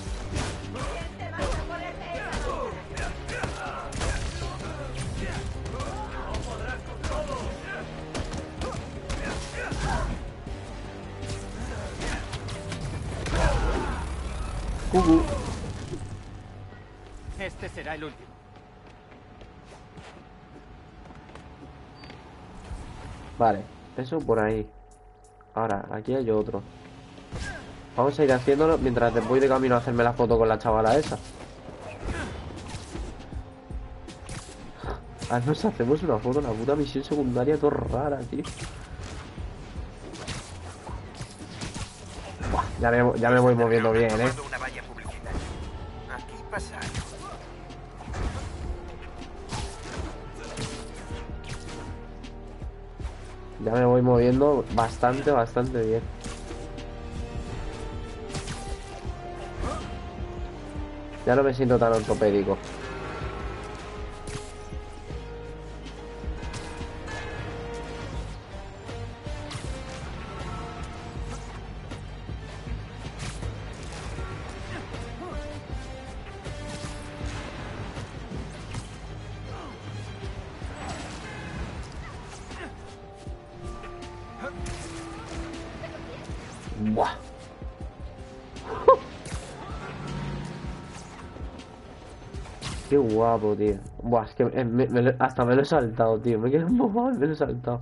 Este será el último. Vale, eso por ahí. Ahora, aquí hay otro. Vamos a ir haciéndolo mientras voy de camino a hacerme la foto con la chavala esa. Ah, nos hacemos una foto, una puta misión secundaria todo rara, tío. Buah, ya me voy moviendo bien, Aquí pasa. Ya me voy moviendo bastante bien. Ya no me siento tan ortopédico. Buah. Qué guapo, tío. Buah, es que hasta me lo he saltado, tío. Me quedé embobado y me lo he saltado.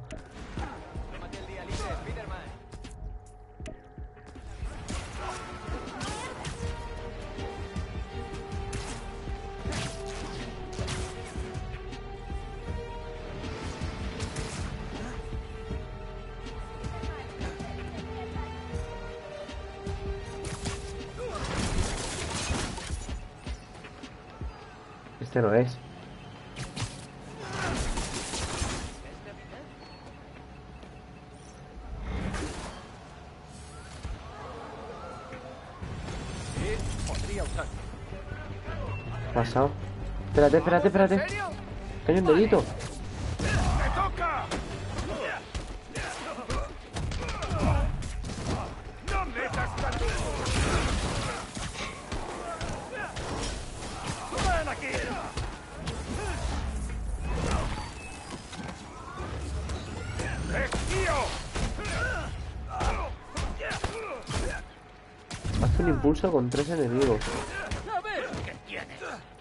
Este no es. Podría usar. ¿Qué ha pasado? Espérate. Hay un dedito. ¡Me toca! ¡No metas tanto! ¡Ven aquí! ¡Esquío! Hace un impulso con 3 enemigos. A ver qué tienes.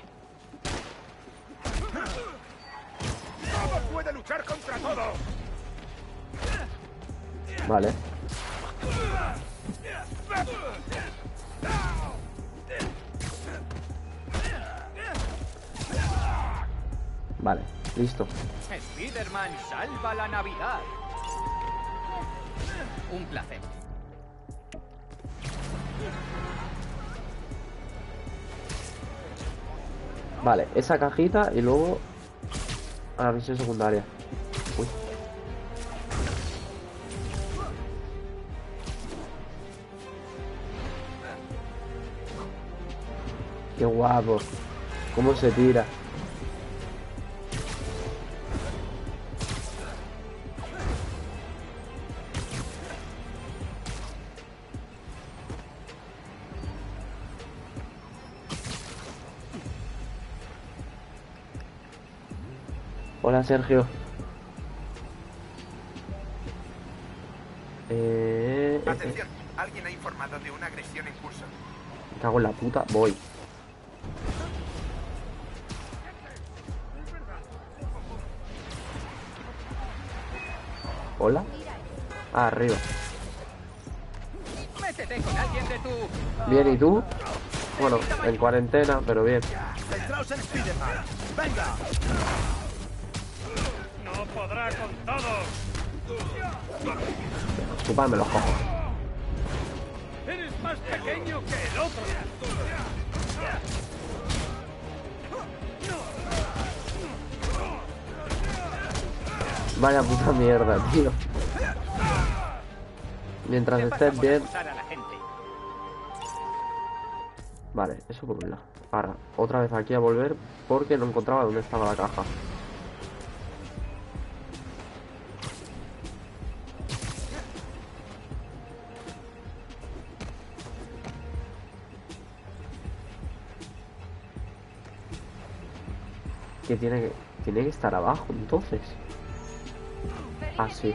¡Todo puede luchar contra todo! Vale. Vale, listo. Spider-Man salva la Navidad. Un placer. Vale, esa cajita y luego a la misión secundaria. Uy. Qué guapo. Cómo se tira. Hola, Sergio. Atención, alguien ha informado de una agresión en curso. Me cago en la puta, voy. Hola. Ah, arriba. Métete con alguien de tu... Bien, ¿y tú? Bueno, en cuarentena, pero bien. ¡Centraos en Spider-Man! ¡Venga! ¡No podrá con todos! Chupadme los cojones. ¡Eres más pequeño que el otro! Vaya puta mierda, tío. Mientras estés bien. Vale, eso por un lado. Ahora, otra vez aquí a volver porque no encontraba dónde estaba la caja. Que tiene que estar abajo, entonces. Ah, sí.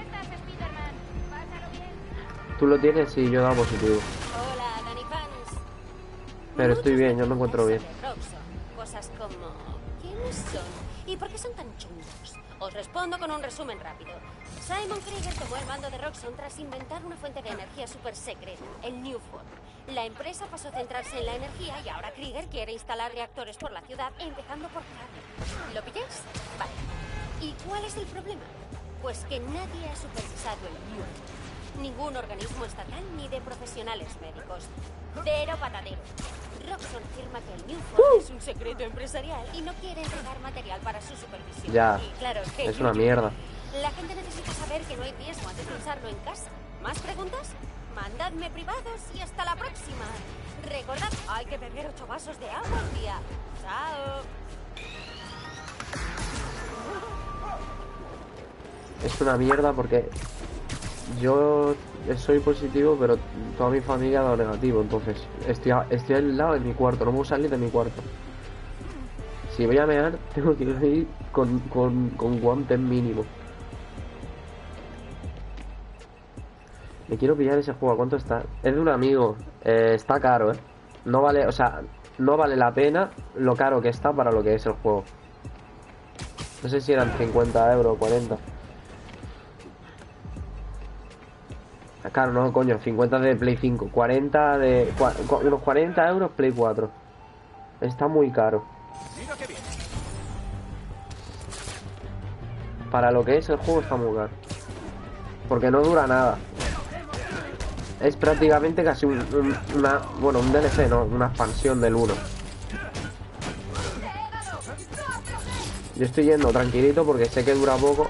¿Tú lo tienes? Sí, yo he dado positivo. Hola, Dani Fans. Pero estoy bien, yo me encuentro bien. Cosas como... ¿quiénes son? ¿Y por qué son tan chungos? Os respondo con un resumen rápido. Simon Krieger tomó el mando de Roxxon tras inventar una fuente de energía super secreta, el Newford. La empresa pasó a centrarse en la energía y ahora Krieger quiere instalar reactores por la ciudad, empezando por Harlem. ¿Lo pilláis? Vale. ¿Y cuál es el problema? Pues que nadie ha supervisado el Newford. Ningún organismo estatal ni de profesionales médicos. Cero patadero. Roxxon afirma que el Newford es un secreto empresarial y no quiere entregar material para su supervisión. Ya, Y claro que es una mierda. la gente necesita saber que no hay riesgo antes de usarlo en casa. ¿Más preguntas? Mandadme privados y hasta la próxima. Recordad, hay que beber 8 vasos de agua al día. Chao. Es una mierda porque yo soy positivo, pero toda mi familia ha dado negativo. Entonces, estoy al lado de mi cuarto, no puedo salir de mi cuarto. Si voy a mear, tengo que ir con guantes mínimo. Me quiero pillar ese juego. ¿A cuánto está? Es de un amigo. Está caro, ¿eh? No vale, o sea, no vale la pena lo caro que está para lo que es el juego. No sé si eran 50 euros o 40. Claro, no, coño, 50 de Play 5. 40 de... unos 40 euros Play 4. Está muy caro. Para lo que es el juego está muy caro. Porque no dura nada. Es prácticamente casi un DLC, no, una expansión del 1. Yo estoy yendo tranquilito porque sé que dura poco.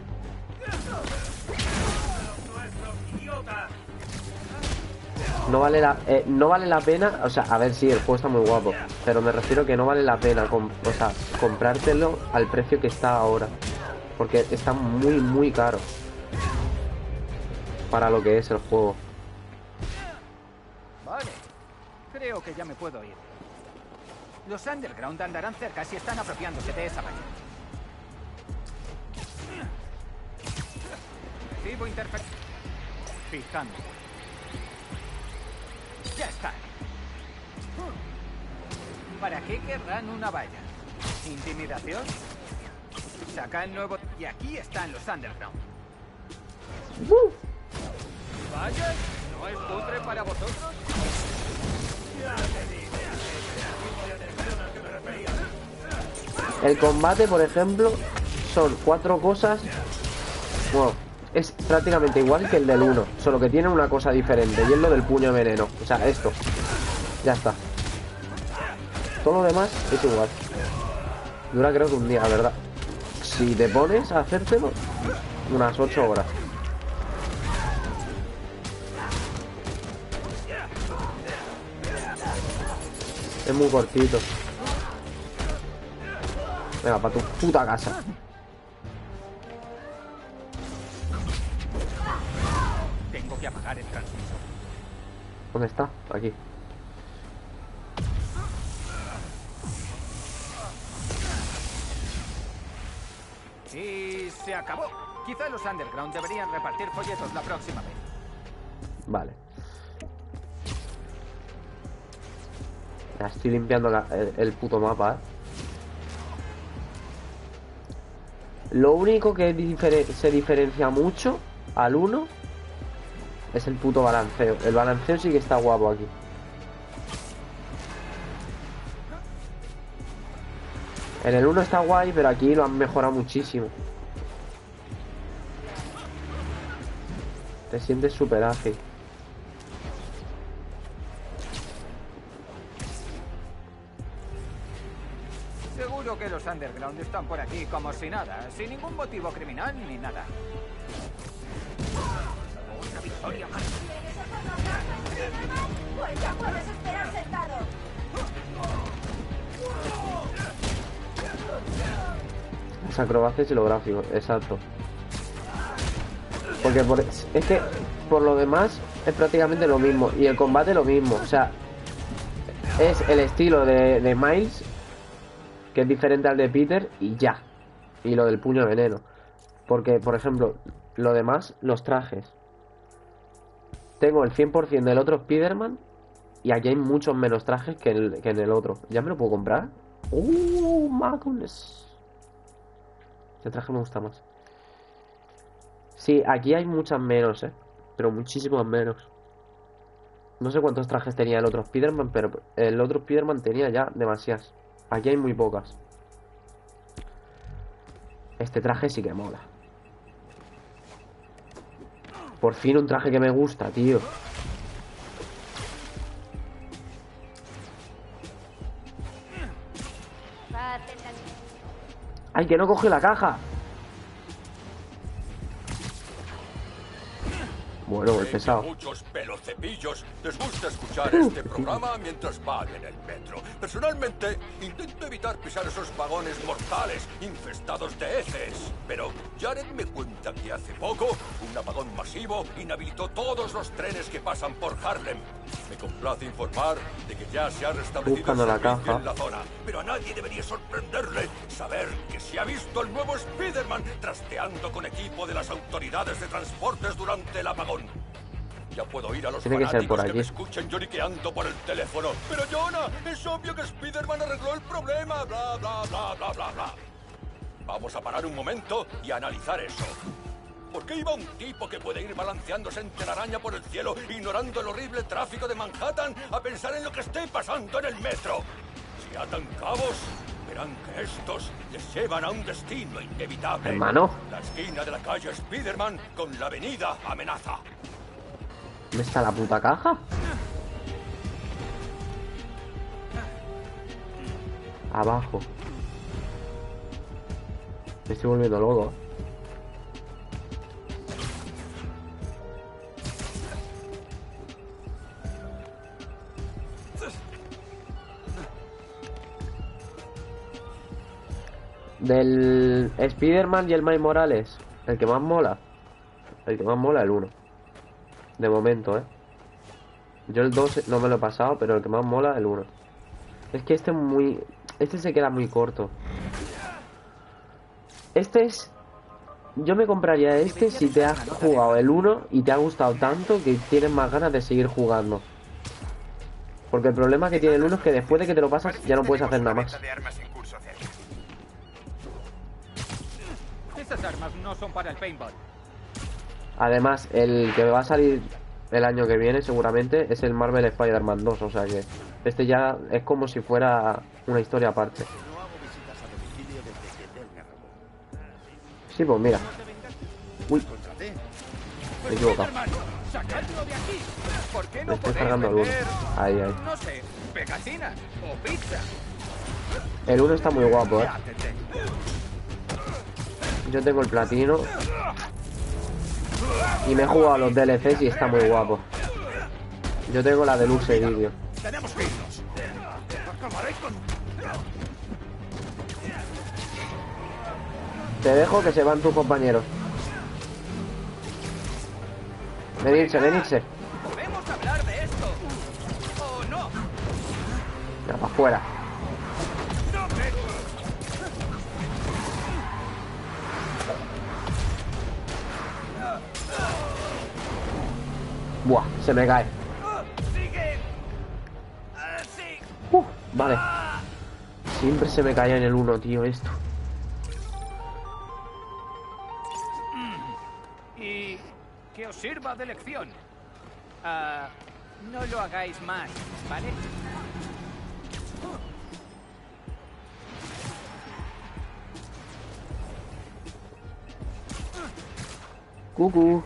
No vale la pena, o sea, a ver, sí, el juego está muy guapo, pero me refiero que no vale la pena, comprártelo al precio que está ahora, porque está muy caro para lo que es el juego. Vale, creo que ya me puedo ir. Los Underground andarán cerca si están apropiándose de esa valla. Recibo interferencia. Fijando. Ya está. ¿Para qué querrán una valla? ¿Intimidación? Saca el nuevo... Y aquí están los Underground. ¿Vallas? ¿No es putre para vosotros? El combate, por ejemplo, son 4 cosas. Bueno, es prácticamente igual que el del 1, solo que tiene una cosa diferente, y es lo del puño de veneno. O sea, esto. Ya está. Todo lo demás es igual. Dura creo que un día, la verdad. Si te pones a hacértelo, unas 8 horas. Es muy cortito. Venga, para tu puta casa. Tengo que apagar el transmisor. ¿Dónde está? Aquí. Y se acabó. Quizá los Underground deberían repartir folletos la próxima vez. Vale. Ya estoy limpiando el puto mapa, ¿eh? Lo único que se diferencia mucho al 1 es el puto balanceo. El balanceo sí que está guapo aquí. En el 1 está guay, pero aquí lo han mejorado muchísimo. Te sientes súper ágil. Seguro que los Underground están por aquí como si nada, sin ningún motivo criminal ni nada. Una victoria más. Pues ya puedes esperar sentado. Las acrobacias y los gráficos, exacto. Porque es que por lo demás es prácticamente lo mismo. Y el combate lo mismo. O sea, es el estilo de Miles, que es diferente al de Peter, y ya. Y lo del puño de veneno. Porque, por ejemplo, lo demás, los trajes. Tengo el 100% del otro Spider-Man, y aquí hay muchos menos trajes que en el otro. ¿Ya me lo puedo comprar? Magnus. Este traje me gusta más. Sí, aquí hay muchas menos, pero muchísimos menos. No sé cuántos trajes tenía el otro Spider-Man, pero el otro Spider-Man tenía ya demasiadas. Aquí hay muy pocas. Este traje sí que mola. Por fin un traje que me gusta, tío. ¡Ay, que no coge la caja! Bueno, el pesado. Muchos pelocepillos les gusta escuchar este programa mientras van en el metro. Personalmente, intento evitar pisar esos vagones mortales infestados de heces. Pero Jared me cuenta que hace poco un apagón masivo inhabilitó todos los trenes que pasan por Harlem. Me complace informar de que ya se ha restablecido el servicio en la zona. Pero a nadie debería sorprenderle saber que se ha visto el nuevo Spider-Man trasteando con equipo de las autoridades de transportes durante el apagón. Ya puedo ir a los Tiene que ser por fanáticos que me aquí. escuchen lloriqueando por el teléfono. Pero Jonah, es obvio que Spider-Man arregló el problema. Bla, bla, bla, bla, bla, bla. Vamos a parar un momento y a analizar eso. ¿Por qué iba un tipo que puede ir balanceándose en telaraña por el cielo, ignorando el horrible tráfico de Manhattan, a pensar en lo que esté pasando en el metro? Si atan cabos, verán que estos les llevan a un destino inevitable. Hermano. La esquina de la calle Spider-Man con la avenida Amenaza. ¿Dónde está la puta caja? Abajo. Me estoy volviendo loco. Del Spider-Man y el Miles Morales, el que más mola. El que más mola el 1. De momento, Yo el 2 no me lo he pasado, pero el que más mola el 1. Es que este es muy... Este se queda muy corto. Este es... Yo me compraría este si te has jugado el 1 y te ha gustado tanto que tienes más ganas de seguir jugando. Porque el problema que tiene el 1 es que después de que te lo pasas ya no puedes hacer nada más. Esas armas no son para el paintball. Además, el que va a salir el año que viene seguramente es el Marvel Spider-Man 2, o sea que este ya es como si fuera una historia aparte. Sí, pues mira. Uy, me he equivocado. ¡Sacadlo de aquí! ¿Por qué Me no estoy podéis cargando el 1. vender, Ahí, ahí. no sé, pegatinas o pizza? El 1 está muy guapo, Yo tengo el platino. Y me he jugado a los DLCs y está muy guapo. Yo tengo la Deluxe Edition. Tenemos que irnos. Acabaréis con... Te dejo que se van tus compañeros. Venirse, venirse. Podemos hablar de esto. ¿O no? Ya, para afuera. Buah, se me cae. Vale. Siempre se me caía en el 1, tío, esto. Y que os sirva de lección. No lo hagáis más, ¿vale? Cucú.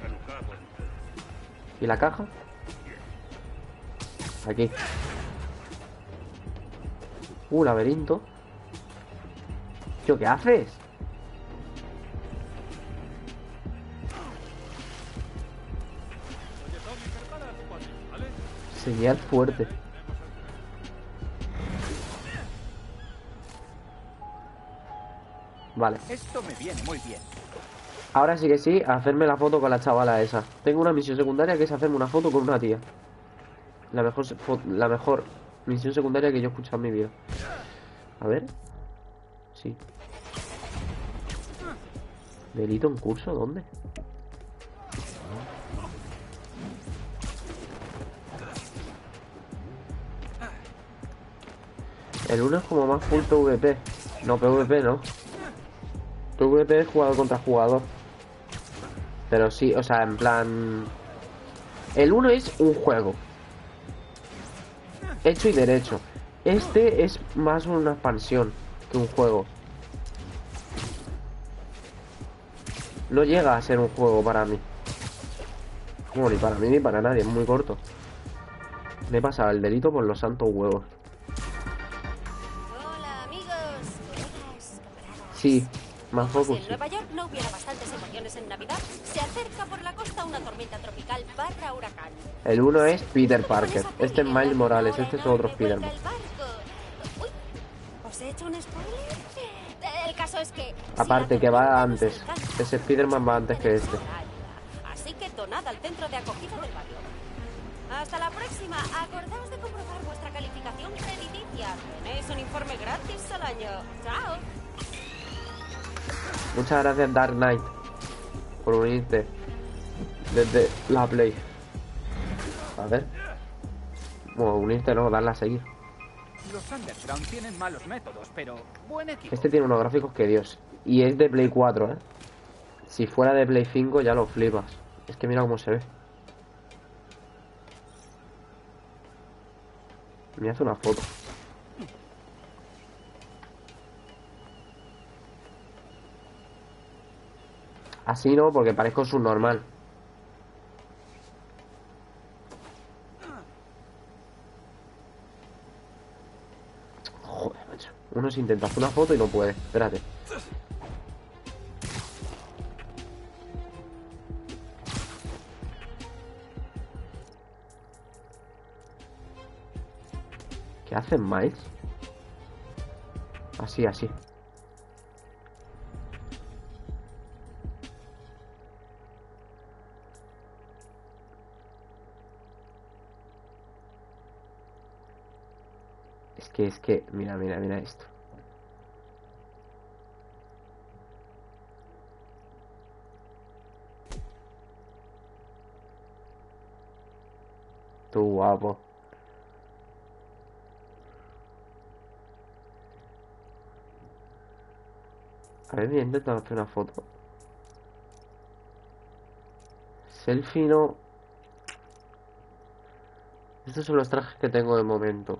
¿Y la caja? Aquí. Laberinto. Tío, ¿qué haces? Señal fuerte. Vale. Esto me viene muy bien. Ahora sí que sí, hacerme la foto con la chavala esa. Tengo una misión secundaria que es hacerme una foto con una tía. La mejor misión secundaria que yo he escuchado en mi vida. A ver. Sí. ¿Delito en curso? ¿Dónde? El 1 es como más full PvP. No, PvP no. PvP es jugador contra jugador. Pero sí, o sea, en plan... El 1 es un juego hecho y derecho. Este es más una expansión que un juego. No llega a ser un juego para mí. Bueno, ni para mí ni para nadie, es muy corto. Me he pasado el delito por los santos huevos. Hola, amigos, colegas, camaradas. Sí, más Si focus. en Sí. Nueva York no hubiera bastantes emociones en Navidad, se acerca por la costa una tormenta tropical barra huracán. El 1 es Peter Parker. Este es Miles Morales, este es otro Spider-Man. Uy, ¿os he hecho un spoiler? El caso es que... Aparte que va antes. Ese Spider-Man va antes que este. Así que donad al centro de acogida del barrio. Hasta la próxima. Acordaos de comprobar vuestra calificación crediticia. Tenéis un informe gratis al año. Chao. Muchas gracias Dark Knight por unirte desde la Play. A ver. Bueno, unirte no, darle a seguir. Los Underground tienen malos métodos, pero buen equipo. Este tiene unos gráficos que Dios. Y es de Play 4, ¿eh? Si fuera de Play 5 ya lo flipas. Es que mira cómo se ve. Me hace una foto. Así no, porque parezco subnormal. Joder, macho. Uno se intenta hacer una foto y no puede. Espérate. ¿Qué hacen, Miles? Así, así. Es que, mira, mira, mira esto. Tú guapo. A ver, voy a intentar hacer una foto. Selfie no. Estos son los trajes que tengo de momento.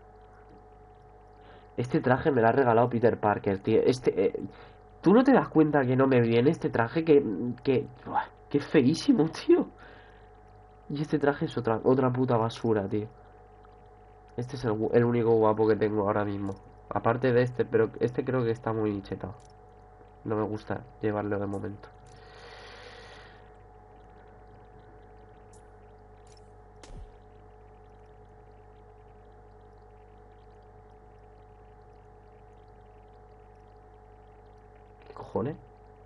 Este traje me lo ha regalado Peter Parker, tío. ¿Tú no te das cuenta que no me viene este traje? Buah, qué feísimo, tío. Y este traje es otra puta basura, tío. Este es el único guapo que tengo ahora mismo. Aparte de este, pero este creo que está muy chetado. No me gusta llevarlo de momento. ¿Qué cojones?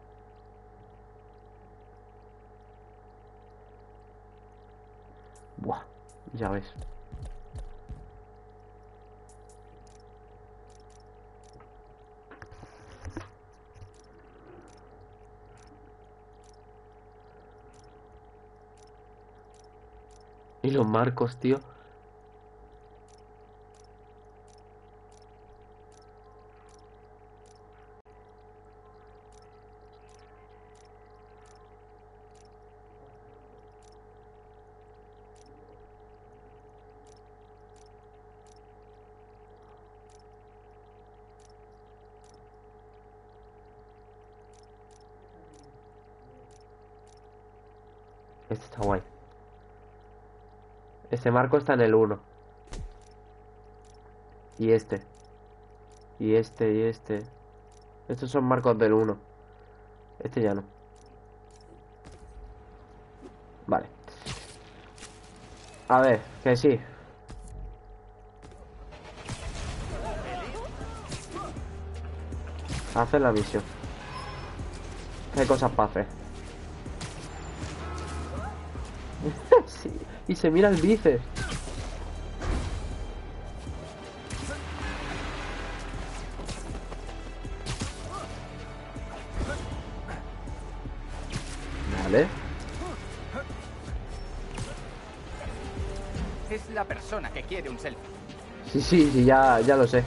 Buah, ya ves. Y los marcos, tío. Este está guay. Este marco está en el 1. Y este. Y este, y este. Estos son marcos del 1. Este ya no. Vale. A ver, que sí. Hacer la misión. ¿Qué cosas para hacer? Sí. Y se mira el bíceps. Vale. Es la persona que quiere un selfie. Sí, sí, sí, ya lo sé.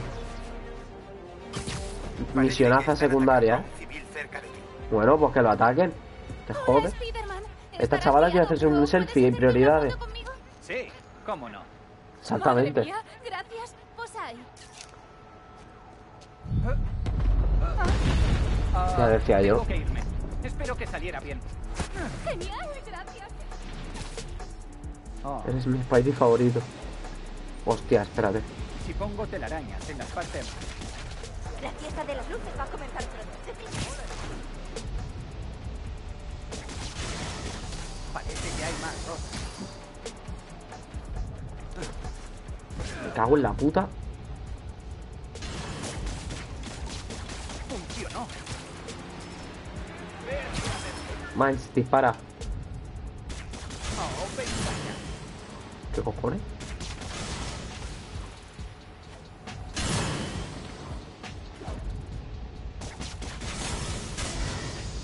Misionaza secundaria, ¿eh? Bueno, pues que lo ataquen. Te jode. Esta chavala quiere hacerse un selfie y prioridades. Sí, cómo no. Exactamente. Madre mía, gracias. Posa ahí. Ya decía yo. Tengo que irme. Espero que saliera bien. Genial, gracias. Oh, Eres mi Spidey favorito. Hostia, espérate. si pongo telarañas en las partes... La fiesta de las luces va a comenzar pronto. Parece que hay más rosas. Me cago en la puta. Funcionó. Miles, dispara. Oh, venga ya. ¿Qué cojones?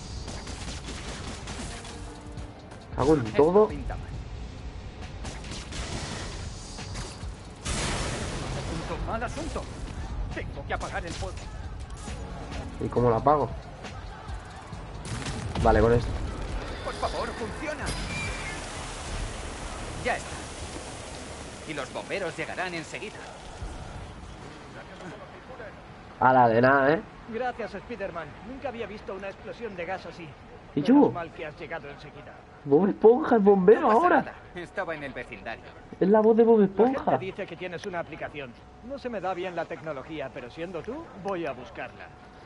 Cago en todo. mal asunto. Tengo que apagar el fuego. ¿Y cómo lo apago? Vale, con esto. Por favor, funciona. Ya está. Y los bomberos llegarán enseguida. A la de nada, ¿eh? Gracias, Spider-Man. Nunca había visto una explosión de gas así. ¿Y Menos yo? mal que has llegado enseguida. Bob Esponja, el bombero No pasa ahora. nada. Estaba en el vecindario. Es la voz de Bob La Esponja. gente dice que tienes una aplicación. No se me da bien la tecnología, pero siendo tú, voy a buscarla.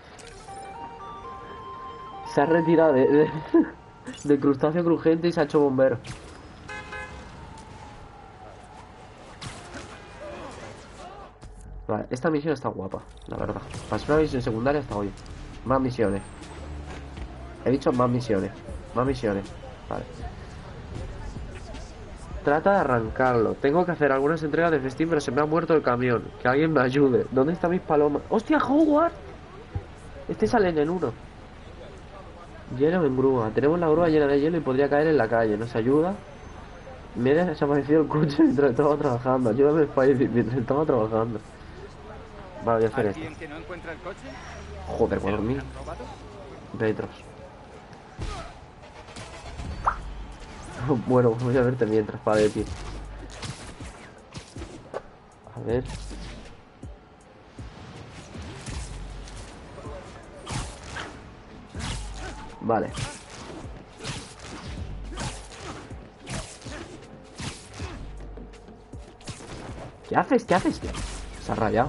Se ha retirado de crustáceo crujiente y se ha hecho bombero. Vale, esta misión está guapa, la verdad. Para ser una misión secundaria está bien. Más misiones. He dicho más misiones. Más misiones. Vale. Trata de arrancarlo. Tengo que hacer algunas entregas de festín, pero se me ha muerto el camión. Que alguien me ayude. ¿Dónde están mis palomas? ¡Hostia, Howard! Este sale en el 1. Hielo en grúa. Tenemos la grúa llena de hielo y podría caer en la calle. ¿Nos ayuda? Me ha desaparecido el coche mientras estaba trabajando. Ayúdame, Spidey, mientras estaba trabajando. Vale, voy a hacer esto. ¿Alguien que no encuentra el coche? Joder, 4.000 metros. Bueno, voy a verte mientras, Spidey. A ver. Vale. ¿Qué haces? ¿Qué haces? Se ha rayado.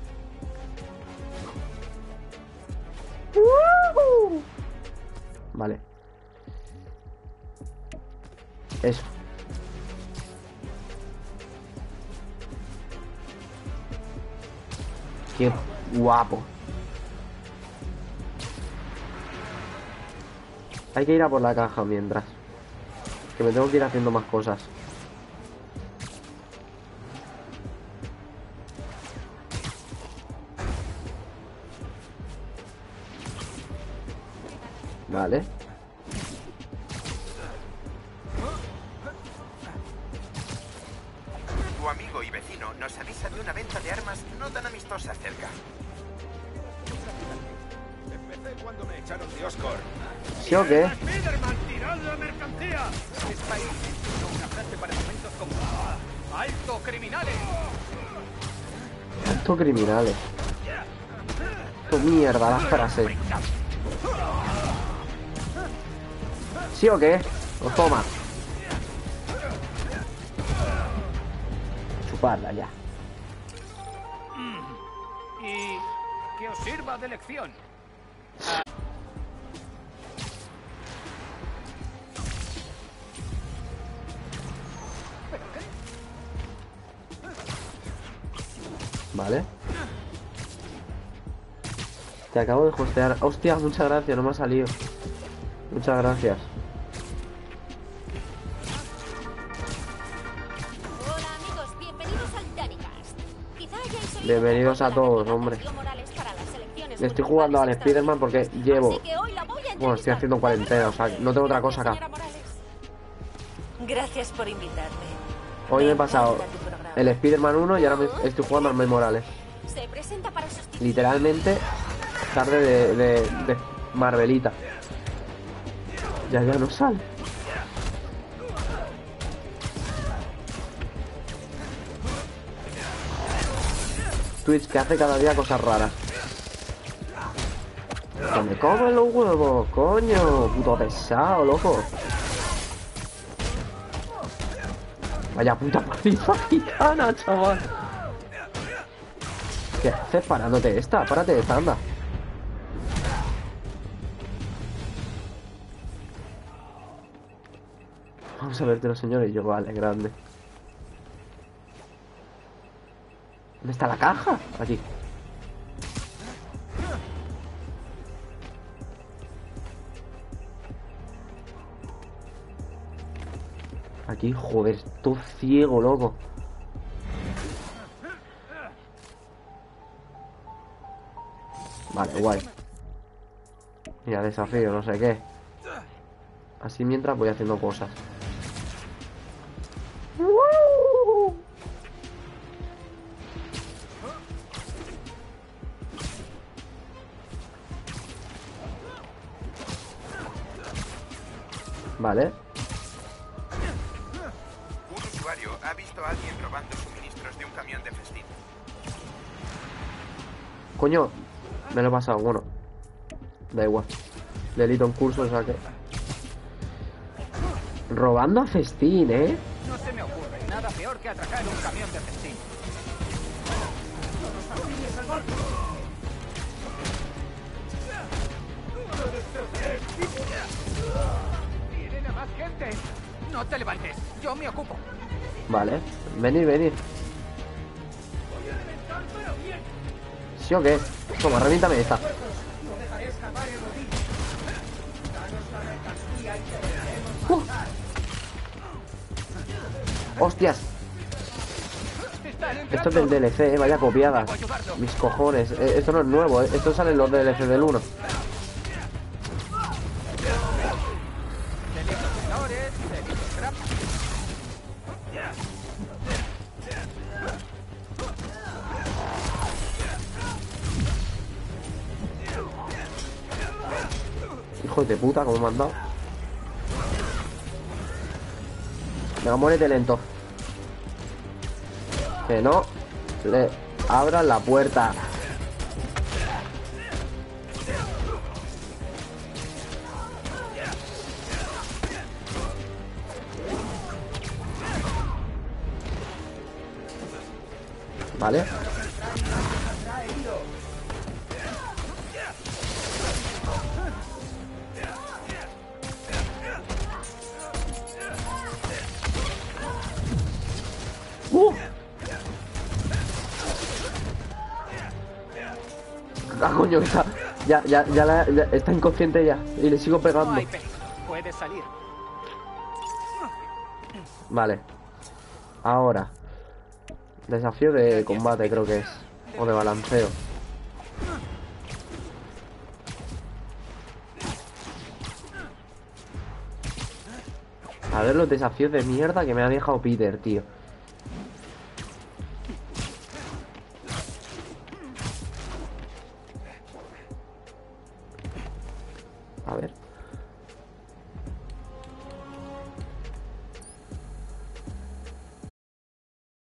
Vale. Eso. Qué guapo. Hay que ir a por la caja mientras. Que me tengo que ir haciendo más cosas. Vale. Tu amigo y vecino nos avisa de una venta de armas no tan amistosa cerca. Empecé cuando me echaron de Oscorp. ¿Sí o qué? ¡Spider-Man, tirad la mercancía! Spidey tiene una frase para momentos como ¡alto, criminales! Alto criminales. Esto mierda, las frases. ¿Sí o qué? Pues toma. Chuparla ya. Y que os sirva de lección. Vale. Te acabo de hostear. Hostia, muchas gracias, no me ha salido. Muchas gracias. Hola amigos, bienvenidos al Danicast. Quizá hayáis oído Bienvenidos a todos, hombre. Morales para las elecciones Estoy jugando al municipales Spider-Man porque llevo... Así que hoy la voy a Bueno, estoy haciendo cuarentena, o sea, no tengo otra cosa acá. Gracias por invitarme. Hoy me he pasado el Spider-Man 1 y ahora estoy jugando al Miles Morales. Se presenta para sustituir. Literalmente, tarde de Marvelita. Ya no sale. Twitch que hace cada día cosas raras. ¡Que me comen los huevos, coño! Puto pesado, loco. Vaya puta paliza gitana, chaval. ¿Qué haces parándote esta? Párate esta, anda. Vamos a verte los señores. Yo, vale, grande. ¿Dónde está la caja? Aquí. Aquí, joder, estoy ciego, loco. Vale, guay. Mira, desafío, no sé qué. Así mientras voy haciendo cosas. Vale. Un usuario ha visto a alguien robando suministros de un camión de festín. Coño, me lo he pasado. Bueno, da igual. Delito en curso, o sea que... Robando a festín, ¿eh? No se me ocurre nada peor que atracar un camión de festín. ¡Tienen a más gente! No te levantes, yo me ocupo. Vale, venid, venid. ¿Sí o qué? Toma, reviéntame esta. ¡Hostias! Esto es del DLC, vaya copiadas. Mis cojones. Esto no es nuevo, esto sale en los DLC del 1. Hijos de puta, como me han dado. Venga, muérete lento. Que no le abran la puerta. Vale. Ah, coño, que está. Ya está inconsciente ya. Y le sigo pegando. No hay peligro. Puedes salir. Vale. Ahora. Desafío de combate, creo que es. O de balanceo. A ver los desafíos de mierda que me ha dejado Peter, tío. A ver.